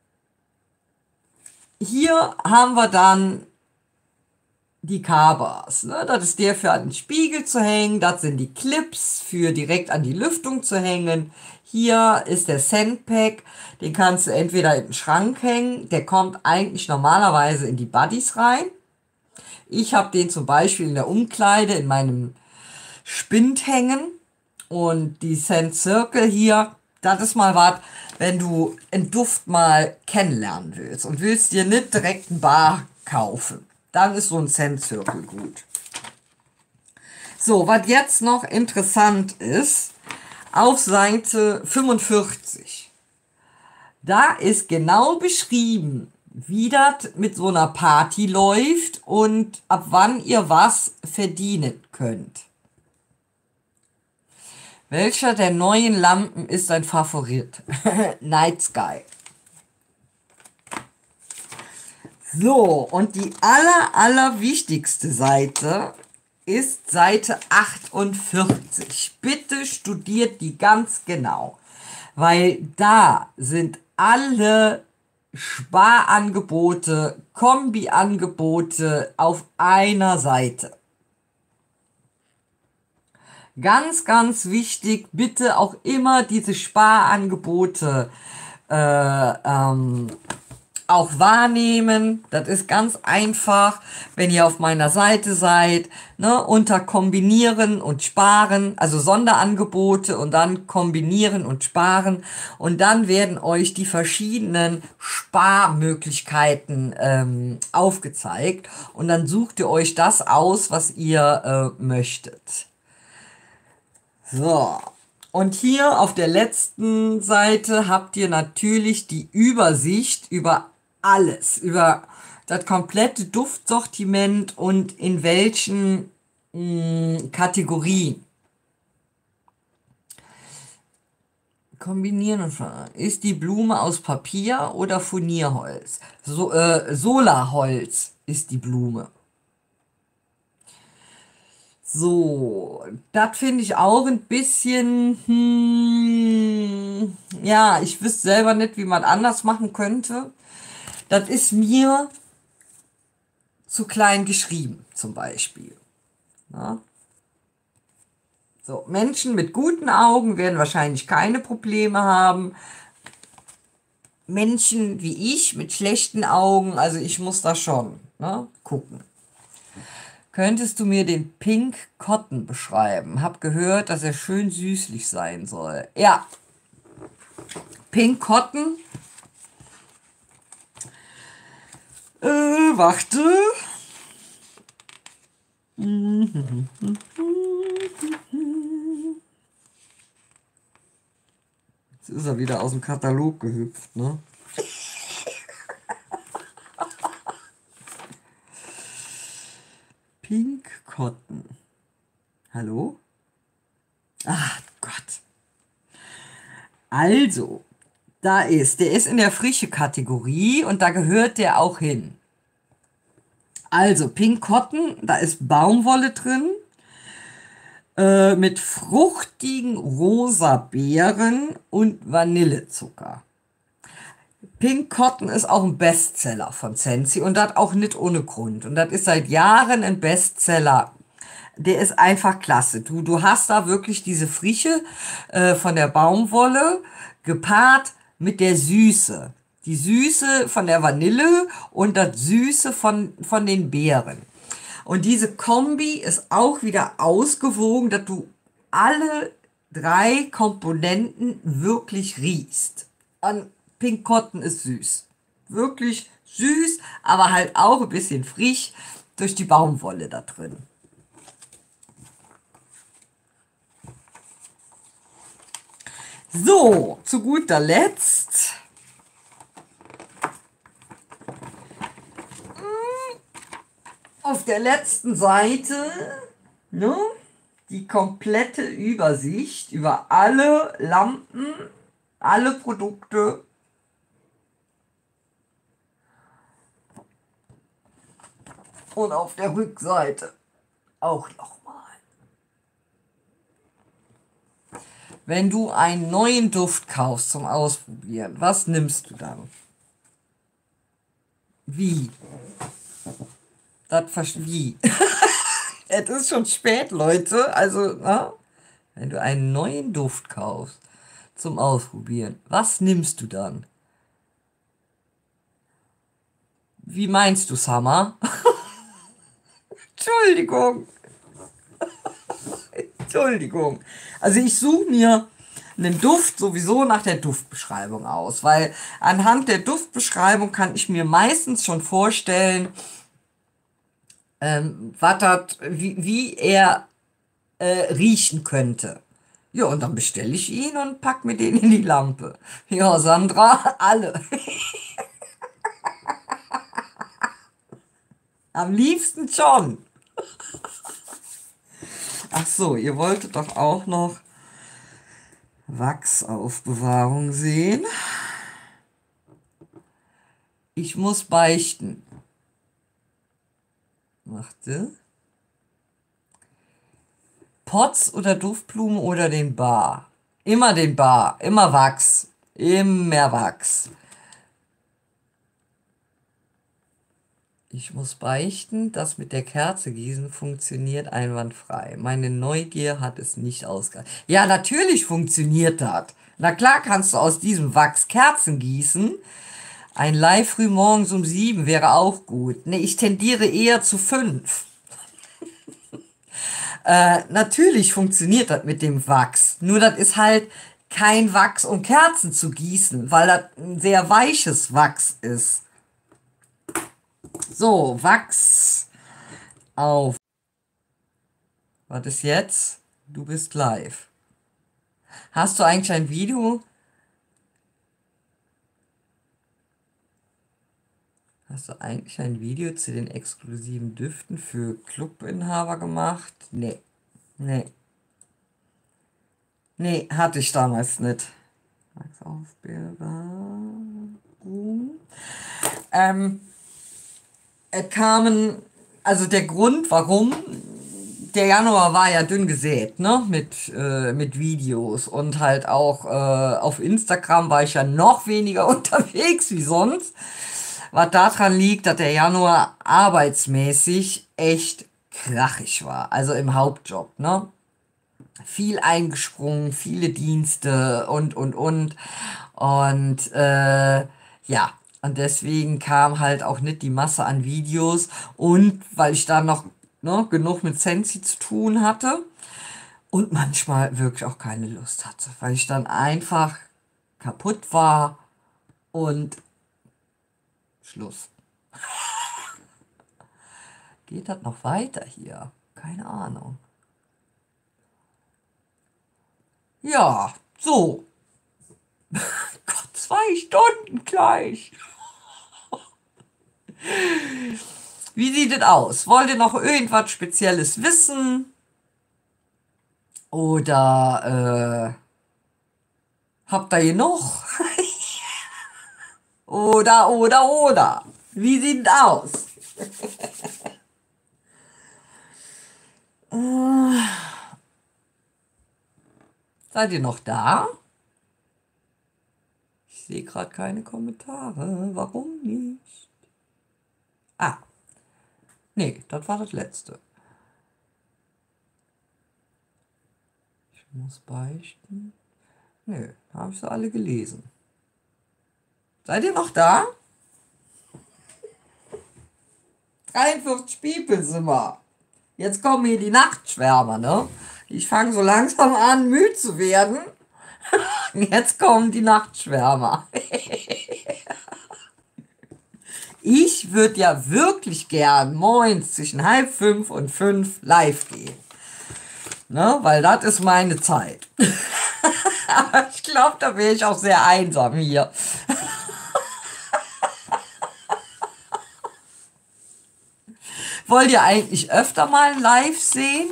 Hier haben wir dann die Kabas. Ne? Das ist der für an den Spiegel zu hängen. Das sind die Clips für direkt an die Lüftung zu hängen. Hier ist der Sandpack. Den kannst du entweder in den Schrank hängen. Der kommt eigentlich normalerweise in die Buddies rein. Ich habe den zum Beispiel in der Umkleide in meinem Spind hängen. Und die Scent Circle hier, das ist mal was, wenn du einen Duft mal kennenlernen willst und willst dir nicht direkt ein Bar kaufen. Dann ist so ein Scent Circle gut. So, was jetzt noch interessant ist, auf Seite 45. Da ist genau beschrieben, wie das mit so einer Party läuft und ab wann ihr was verdienen könnt. Welcher der neuen Lampen ist dein Favorit? Night Sky. So, und die allerwichtigste Seite ist Seite 48. Bitte studiert die ganz genau, weil da sind alle Sparangebote, Kombiangebote auf einer Seite. Ganz wichtig, bitte auch immer diese Sparangebote auch wahrnehmen. Das ist ganz einfach, wenn ihr auf meiner Seite seid, ne, unter Kombinieren und Sparen, also Sonderangebote und dann Kombinieren und Sparen und dann werden euch die verschiedenen Sparmöglichkeiten aufgezeigt und dann sucht ihr euch das aus, was ihr möchtet. So. Und hier auf der letzten Seite habt ihr natürlich die Übersicht über alles, über das komplette Duftsortiment und in welchen Kategorien. Kombinieren und ist die Blume aus Papier oder Furnierholz? Solarholz ist die Blume. So, das finde ich auch ein bisschen, ja, ich wüsste selber nicht, wie man anders machen könnte. Das ist mir zu klein geschrieben, zum Beispiel. Ja. So, Menschen mit guten Augen werden wahrscheinlich keine Probleme haben. Menschen wie ich mit schlechten Augen, also ich muss da schon, ne, gucken. Könntest du mir den Pink Cotton beschreiben? Hab gehört, dass er schön süßlich sein soll. Ja, Pink Cotton. Warte. Jetzt ist er wieder aus dem Katalog gehüpft, ne? Pink Cotton. Hallo? Ach Gott. Also, der ist in der frische Kategorie und da gehört der auch hin. Also, Pink Cotton, da ist Baumwolle drin, mit fruchtigen rosa Beeren und Vanillezucker. Pink Cotton ist auch ein Bestseller von Scentsy und das auch nicht ohne Grund. Und das ist seit Jahren ein Bestseller. Der ist einfach klasse. Du hast da wirklich diese Frische von der Baumwolle gepaart mit der Süße. Die Süße von der Vanille und das Süße von den Beeren. Und diese Kombi ist auch wieder ausgewogen, dass du alle drei Komponenten wirklich riechst. Und Pink Cotton ist süß. Wirklich süß, aber halt auch ein bisschen frisch durch die Baumwolle da drin. So, zu guter Letzt auf der letzten Seite, ne, die komplette Übersicht über alle Lampen, alle Produkte. Und auf der Rückseite auch nochmal. Wenn du einen neuen Duft kaufst zum Ausprobieren, was nimmst du dann? Wie? Wie? Es ist schon spät, Leute. Also, na? Wenn du einen neuen Duft kaufst zum Ausprobieren, was nimmst du dann? Wie meinst du, Summer? Entschuldigung. Entschuldigung. Also ich suche mir einen Duft sowieso nach der Duftbeschreibung aus, weil anhand der Duftbeschreibung kann ich mir meistens schon vorstellen, wie er riechen könnte. Ja, und dann bestelle ich ihn und pack mir den in die Lampe. Ja, Sandra, alle. Am liebsten schon. Ach so, ihr wolltet doch auch noch Wachsaufbewahrung sehen. Ich muss beichten. Warte. Pots oder Duftblumen oder den Bar? Immer den Bar. Immer Wachs. Immer Wachs. Ich muss beichten, das mit der Kerze gießen funktioniert einwandfrei. Meine Neugier hat es nicht ausgereicht. Ja, natürlich funktioniert das. Na klar kannst du aus diesem Wachs Kerzen gießen. Ein Live früh morgens um 7 wäre auch gut. Ne, ich tendiere eher zu 5. Natürlich funktioniert das mit dem Wachs. Nur das ist halt kein Wachs, um Kerzen zu gießen, weil das ein sehr weiches Wachs ist. So, Wachs auf. Was ist jetzt? Du bist live. Hast du eigentlich ein Video? Hast du eigentlich ein Video zu den exklusiven Düften für Clubinhaber gemacht? Nee. Nee. Nee, hatte ich damals nicht. Wachsaufbewahrung. Es kamen, also der Grund, warum, der Januar war ja dünn gesät, ne, mit Videos und halt auch auf Instagram war ich ja noch weniger unterwegs wie sonst, was daran liegt, dass der Januar arbeitsmäßig echt krachig war, also im Hauptjob, ne. Viel eingesprungen, viele Dienste und ja, und deswegen kam halt auch nicht die Masse an Videos und weil ich da noch genug mit Scentsy zu tun hatte und manchmal wirklich auch keine Lust hatte, weil ich dann einfach kaputt war und Schluss. Geht das noch weiter hier? Keine Ahnung. Ja, so. Gott, 2 Stunden gleich. Wie sieht es aus? Wollt ihr noch irgendwas Spezielles wissen? Oder Habt ihr genug? Oder. Wie sieht's aus? Seid ihr noch da? Ich sehe gerade keine Kommentare. Warum nicht? Ah, nee, das war das letzte. Ich muss beichten. Nö, habe ich sie alle gelesen. Seid ihr noch da? 43 People sind wir. Jetzt kommen hier die Nachtschwärmer, ne? Ich fange so langsam an, müde zu werden. Jetzt kommen die Nachtschwärmer. Ich würde ja wirklich gern morgens zwischen 4:30 und 5 live gehen. Ne? Weil das ist meine Zeit. Aber ich glaube, da wäre ich auch sehr einsam hier. Wollt ihr eigentlich öfter mal live sehen?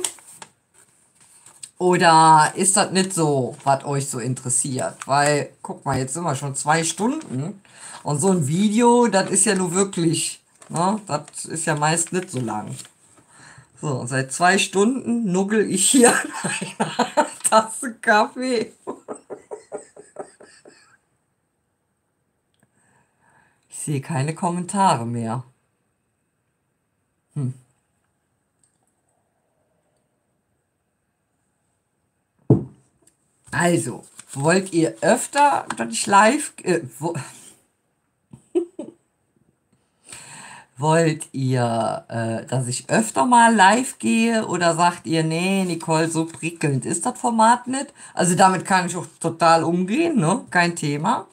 Oder ist das nicht so, was euch so interessiert? Weil, guck mal, jetzt sind wir schon 2 Stunden. Und so ein Video, das ist ja nur wirklich, ne? Das ist ja meist nicht so lang. So, und seit 2 Stunden nuggel ich hier an einer Tasse Kaffee. Ich sehe keine Kommentare mehr. Also, wollt ihr öfter, dass ich live, wollt ihr, dass ich öfter mal live gehe oder sagt ihr, nee, Nicole, so prickelnd ist das Format nicht? Also damit kann ich auch total umgehen, ne? Kein Thema.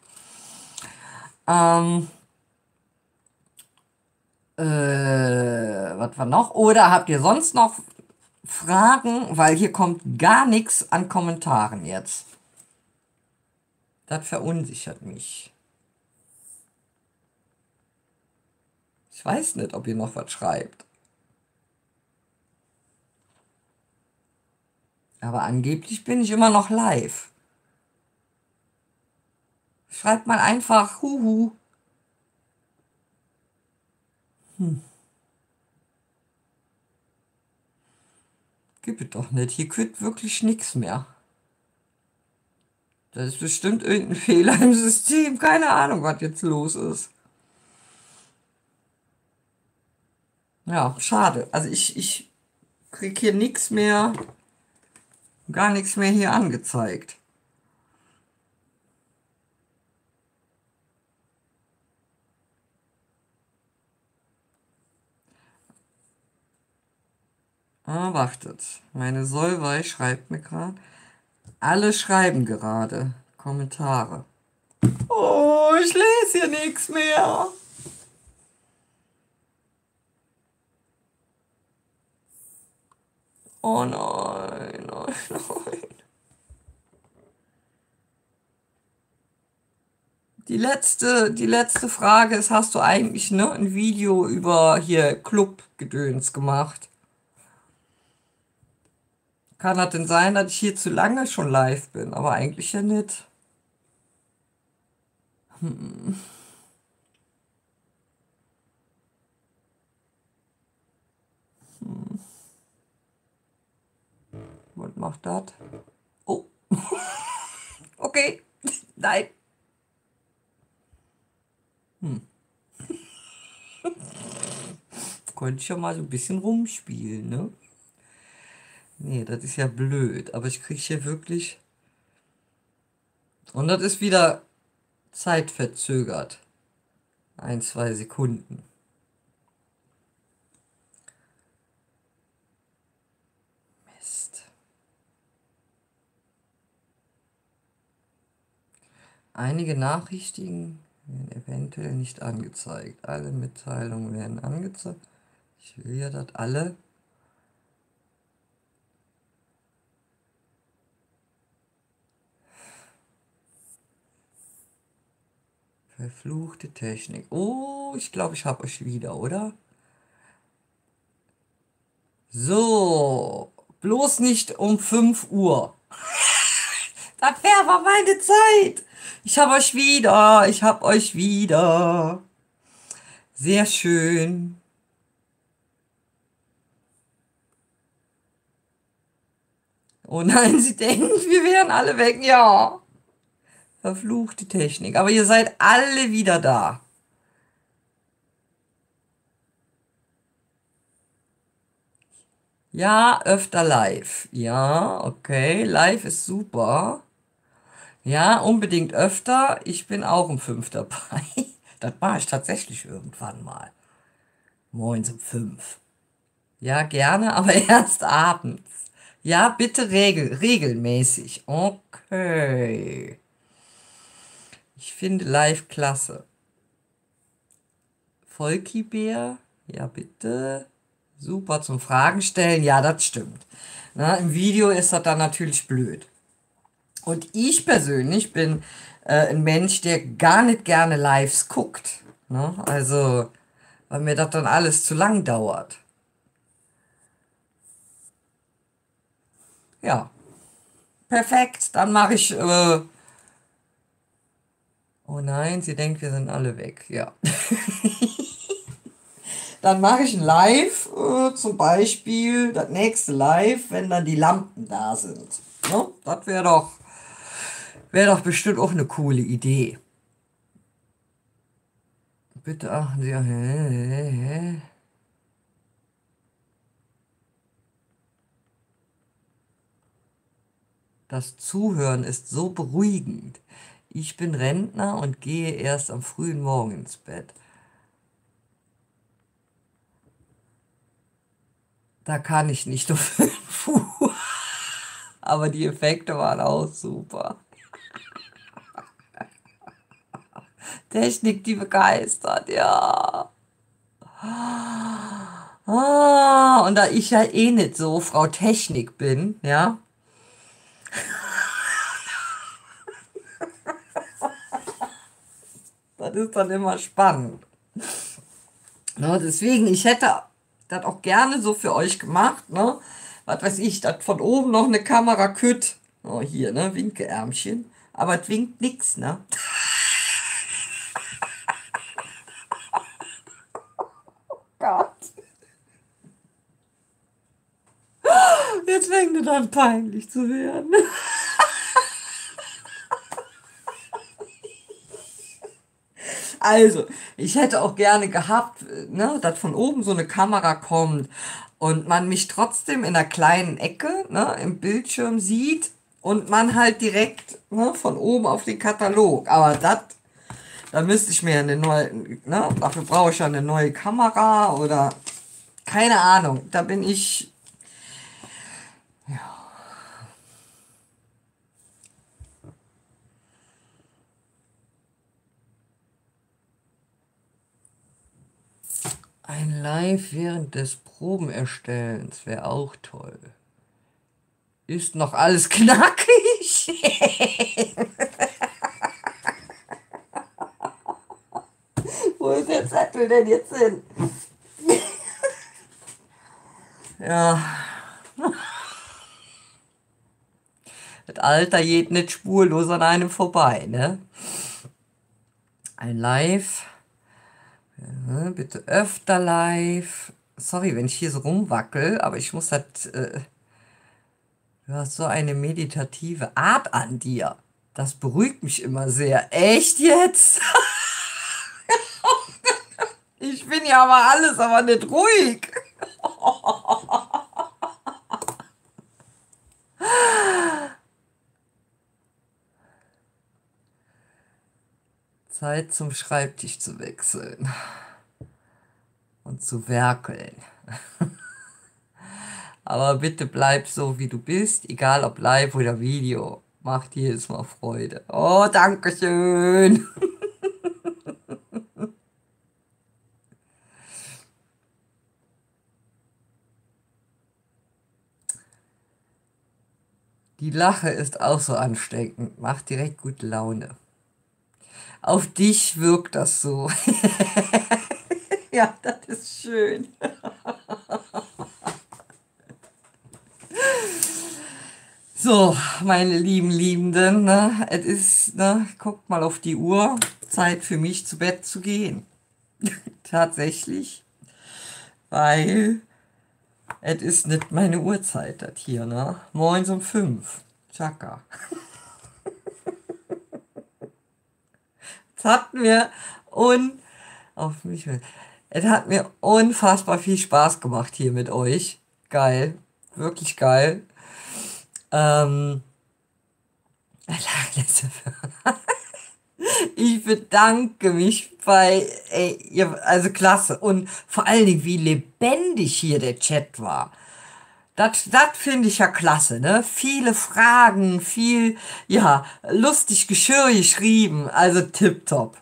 Ähm, was war noch? Oder habt ihr sonst noch Fragen? Weil hier kommt gar nichts an Kommentaren jetzt. Das verunsichert mich. Ich weiß nicht, ob ihr noch was schreibt. Aber angeblich bin ich immer noch live. Schreibt mal einfach Huhu. Gibt es doch nicht. Hier kommt wirklich nichts mehr. Das ist bestimmt irgendein Fehler im System. Keine Ahnung, was jetzt los ist. Ja, schade. Also ich krieg hier nichts mehr, gar nichts mehr hier angezeigt. Ah, wartet. Meine Solvay schreibt mir gerade. Alle schreiben gerade Kommentare. Oh, ich lese hier nichts mehr. Oh nein, nein, nein. Die letzte Frage ist, hast du eigentlich ne, ein Video über hier Clubgedöns gemacht? Kann das denn sein, dass ich hier zu lange schon live bin? Aber eigentlich ja nicht. Was macht das? Oh, okay. Nein. Könnte ich ja mal so ein bisschen rumspielen, ne? Nee, das ist ja blöd. Aber ich krieg hier wirklich. Und das ist wieder zeitverzögert. 1, 2 Sekunden. Mist. Einige Nachrichten werden eventuell nicht angezeigt. Alle Mitteilungen werden angezeigt. Ich will ja, dass alle. Verfluchte Technik. Oh, ich glaube, ich habe euch wieder, oder? So, bloß nicht um 5 Uhr. Das wäre aber meine Zeit. Ich hab euch wieder. Ich hab euch wieder. Sehr schön. Oh nein, sie denken, wir wären alle weg. Ja. Verfluchte Technik. Aber ihr seid alle wieder da. Ja, öfter live. Ja, okay. Live ist super. Ja, unbedingt öfter. Ich bin auch um 5 dabei. Das mache ich tatsächlich irgendwann mal. Morgens um 5. Ja, gerne, aber erst abends. Ja, bitte regelmäßig. Okay. Ich finde live klasse. Volkibär, ja bitte. Super zum Fragen stellen. Ja, das stimmt. Na, im Video ist das dann natürlich blöd. Und ich persönlich bin ein Mensch, der gar nicht gerne Lives guckt. Ne? Also, weil mir das dann alles zu lang dauert. Ja, perfekt. Dann mache ich. Oh nein, sie denkt, wir sind alle weg. Ja. Dann mache ich ein Live, zum Beispiel das nächste Live, wenn dann die Lampen da sind. Ne? Das wär doch bestimmt auch eine coole Idee. Bitte achten Sie. Das Zuhören ist so beruhigend. Ich bin Rentner und gehe erst am frühen Morgen ins Bett. Da kann ich nicht um 5 Uhr. Aber die Effekte waren auch super. Technik, die begeistert, ja. Und da ich ja eh nicht so Frau Technik bin, ja, das ist dann immer spannend. Ne, deswegen, ich hätte das auch gerne so für euch gemacht, ne? Was weiß ich, dass von oben noch eine Kamera kütt. Oh, hier, ne? Winkeärmchen. Aber es winkt nix, ne? Gott. Jetzt fängt es an peinlich zu werden. Also, ich hätte auch gerne gehabt, ne, dass von oben so eine Kamera kommt und man mich trotzdem in einer kleinen Ecke, ne, im Bildschirm sieht und man halt direkt, ne, von oben auf den Katalog. Aber das, da müsste ich mir eine neue, ne, dafür brauche ich ja eine neue Kamera oder keine Ahnung. Da bin ich ein Live während des Probenerstellens wäre auch toll. Ist noch alles knackig? Wo ist der Zettel denn jetzt hin? Ja, das Alter geht nicht spurlos an einem vorbei, ne? Ein Live, bitte öfter live. Sorry, wenn ich hier so rumwackel, aber ich muss halt, du hast so eine meditative Art an dir. Das beruhigt mich immer sehr. Echt jetzt? Ich bin ja aber alles, aber nicht ruhig. Zeit zum Schreibtisch zu wechseln und zu werkeln. Aber bitte bleib so, wie du bist, egal ob live oder Video. Macht jedes Mal Freude. Oh, danke schön. Die Lache ist auch so ansteckend. Macht direkt gute Laune. Auf dich wirkt das so. Ja, das ist schön. So, meine lieben Liebenden, ne, es ist, ne, guckt mal auf die Uhr, Zeit für mich zu Bett zu gehen. Tatsächlich, weil es ist nicht meine Uhrzeit, das hier, ne? Morgens um 5. Tschakka. Es hat mir un auf mich. Es hat mir unfassbar viel Spaß gemacht hier mit euch. Geil. Wirklich geil. Ähm, ich bedanke mich bei, ey, ihr, also klasse. Und vor allen Dingen, wie lebendig hier der Chat war. Das finde ich ja klasse, ne? Viele Fragen, viel, ja, lustig Geschirr geschrieben. Also tipptopp.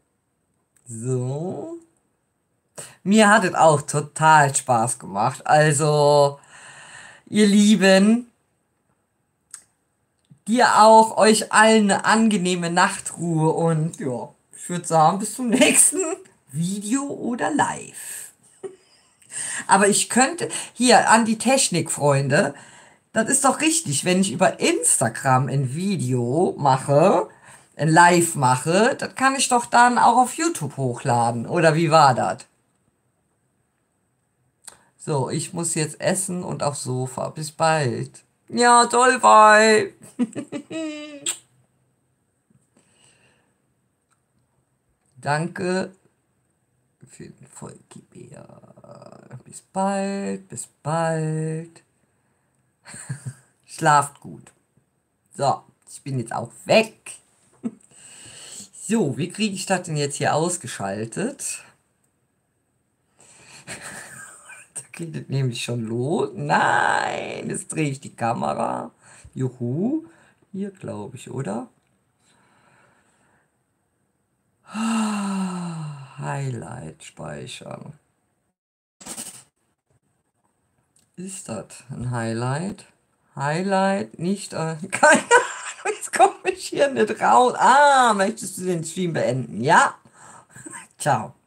So. Mir hat es auch total Spaß gemacht. Also, ihr Lieben, dir auch, euch allen eine angenehme Nachtruhe und ja, ich würde sagen, bis zum nächsten Video oder live. Aber ich könnte, hier an die Technikfreunde, das ist doch richtig, wenn ich über Instagram ein Video mache, ein Live mache, das kann ich doch dann auch auf YouTube hochladen. Oder wie war das? So, ich muss jetzt essen und aufs Sofa. Bis bald. Ja, toll, bye. Danke für den Vollgeber. Bis bald, bis bald. Schlaft gut. So, ich bin jetzt auch weg. So, wie kriege ich das denn jetzt hier ausgeschaltet? Da geht es nämlich schon los. Nein, jetzt drehe ich die Kamera. Juhu. Hier, glaube ich, oder? Highlight speichern. Ist das ein Highlight? Highlight, nicht, keine Ahnung, jetzt komme ich hier nicht raus. Ah, möchtest du den Stream beenden? Ja? Ciao.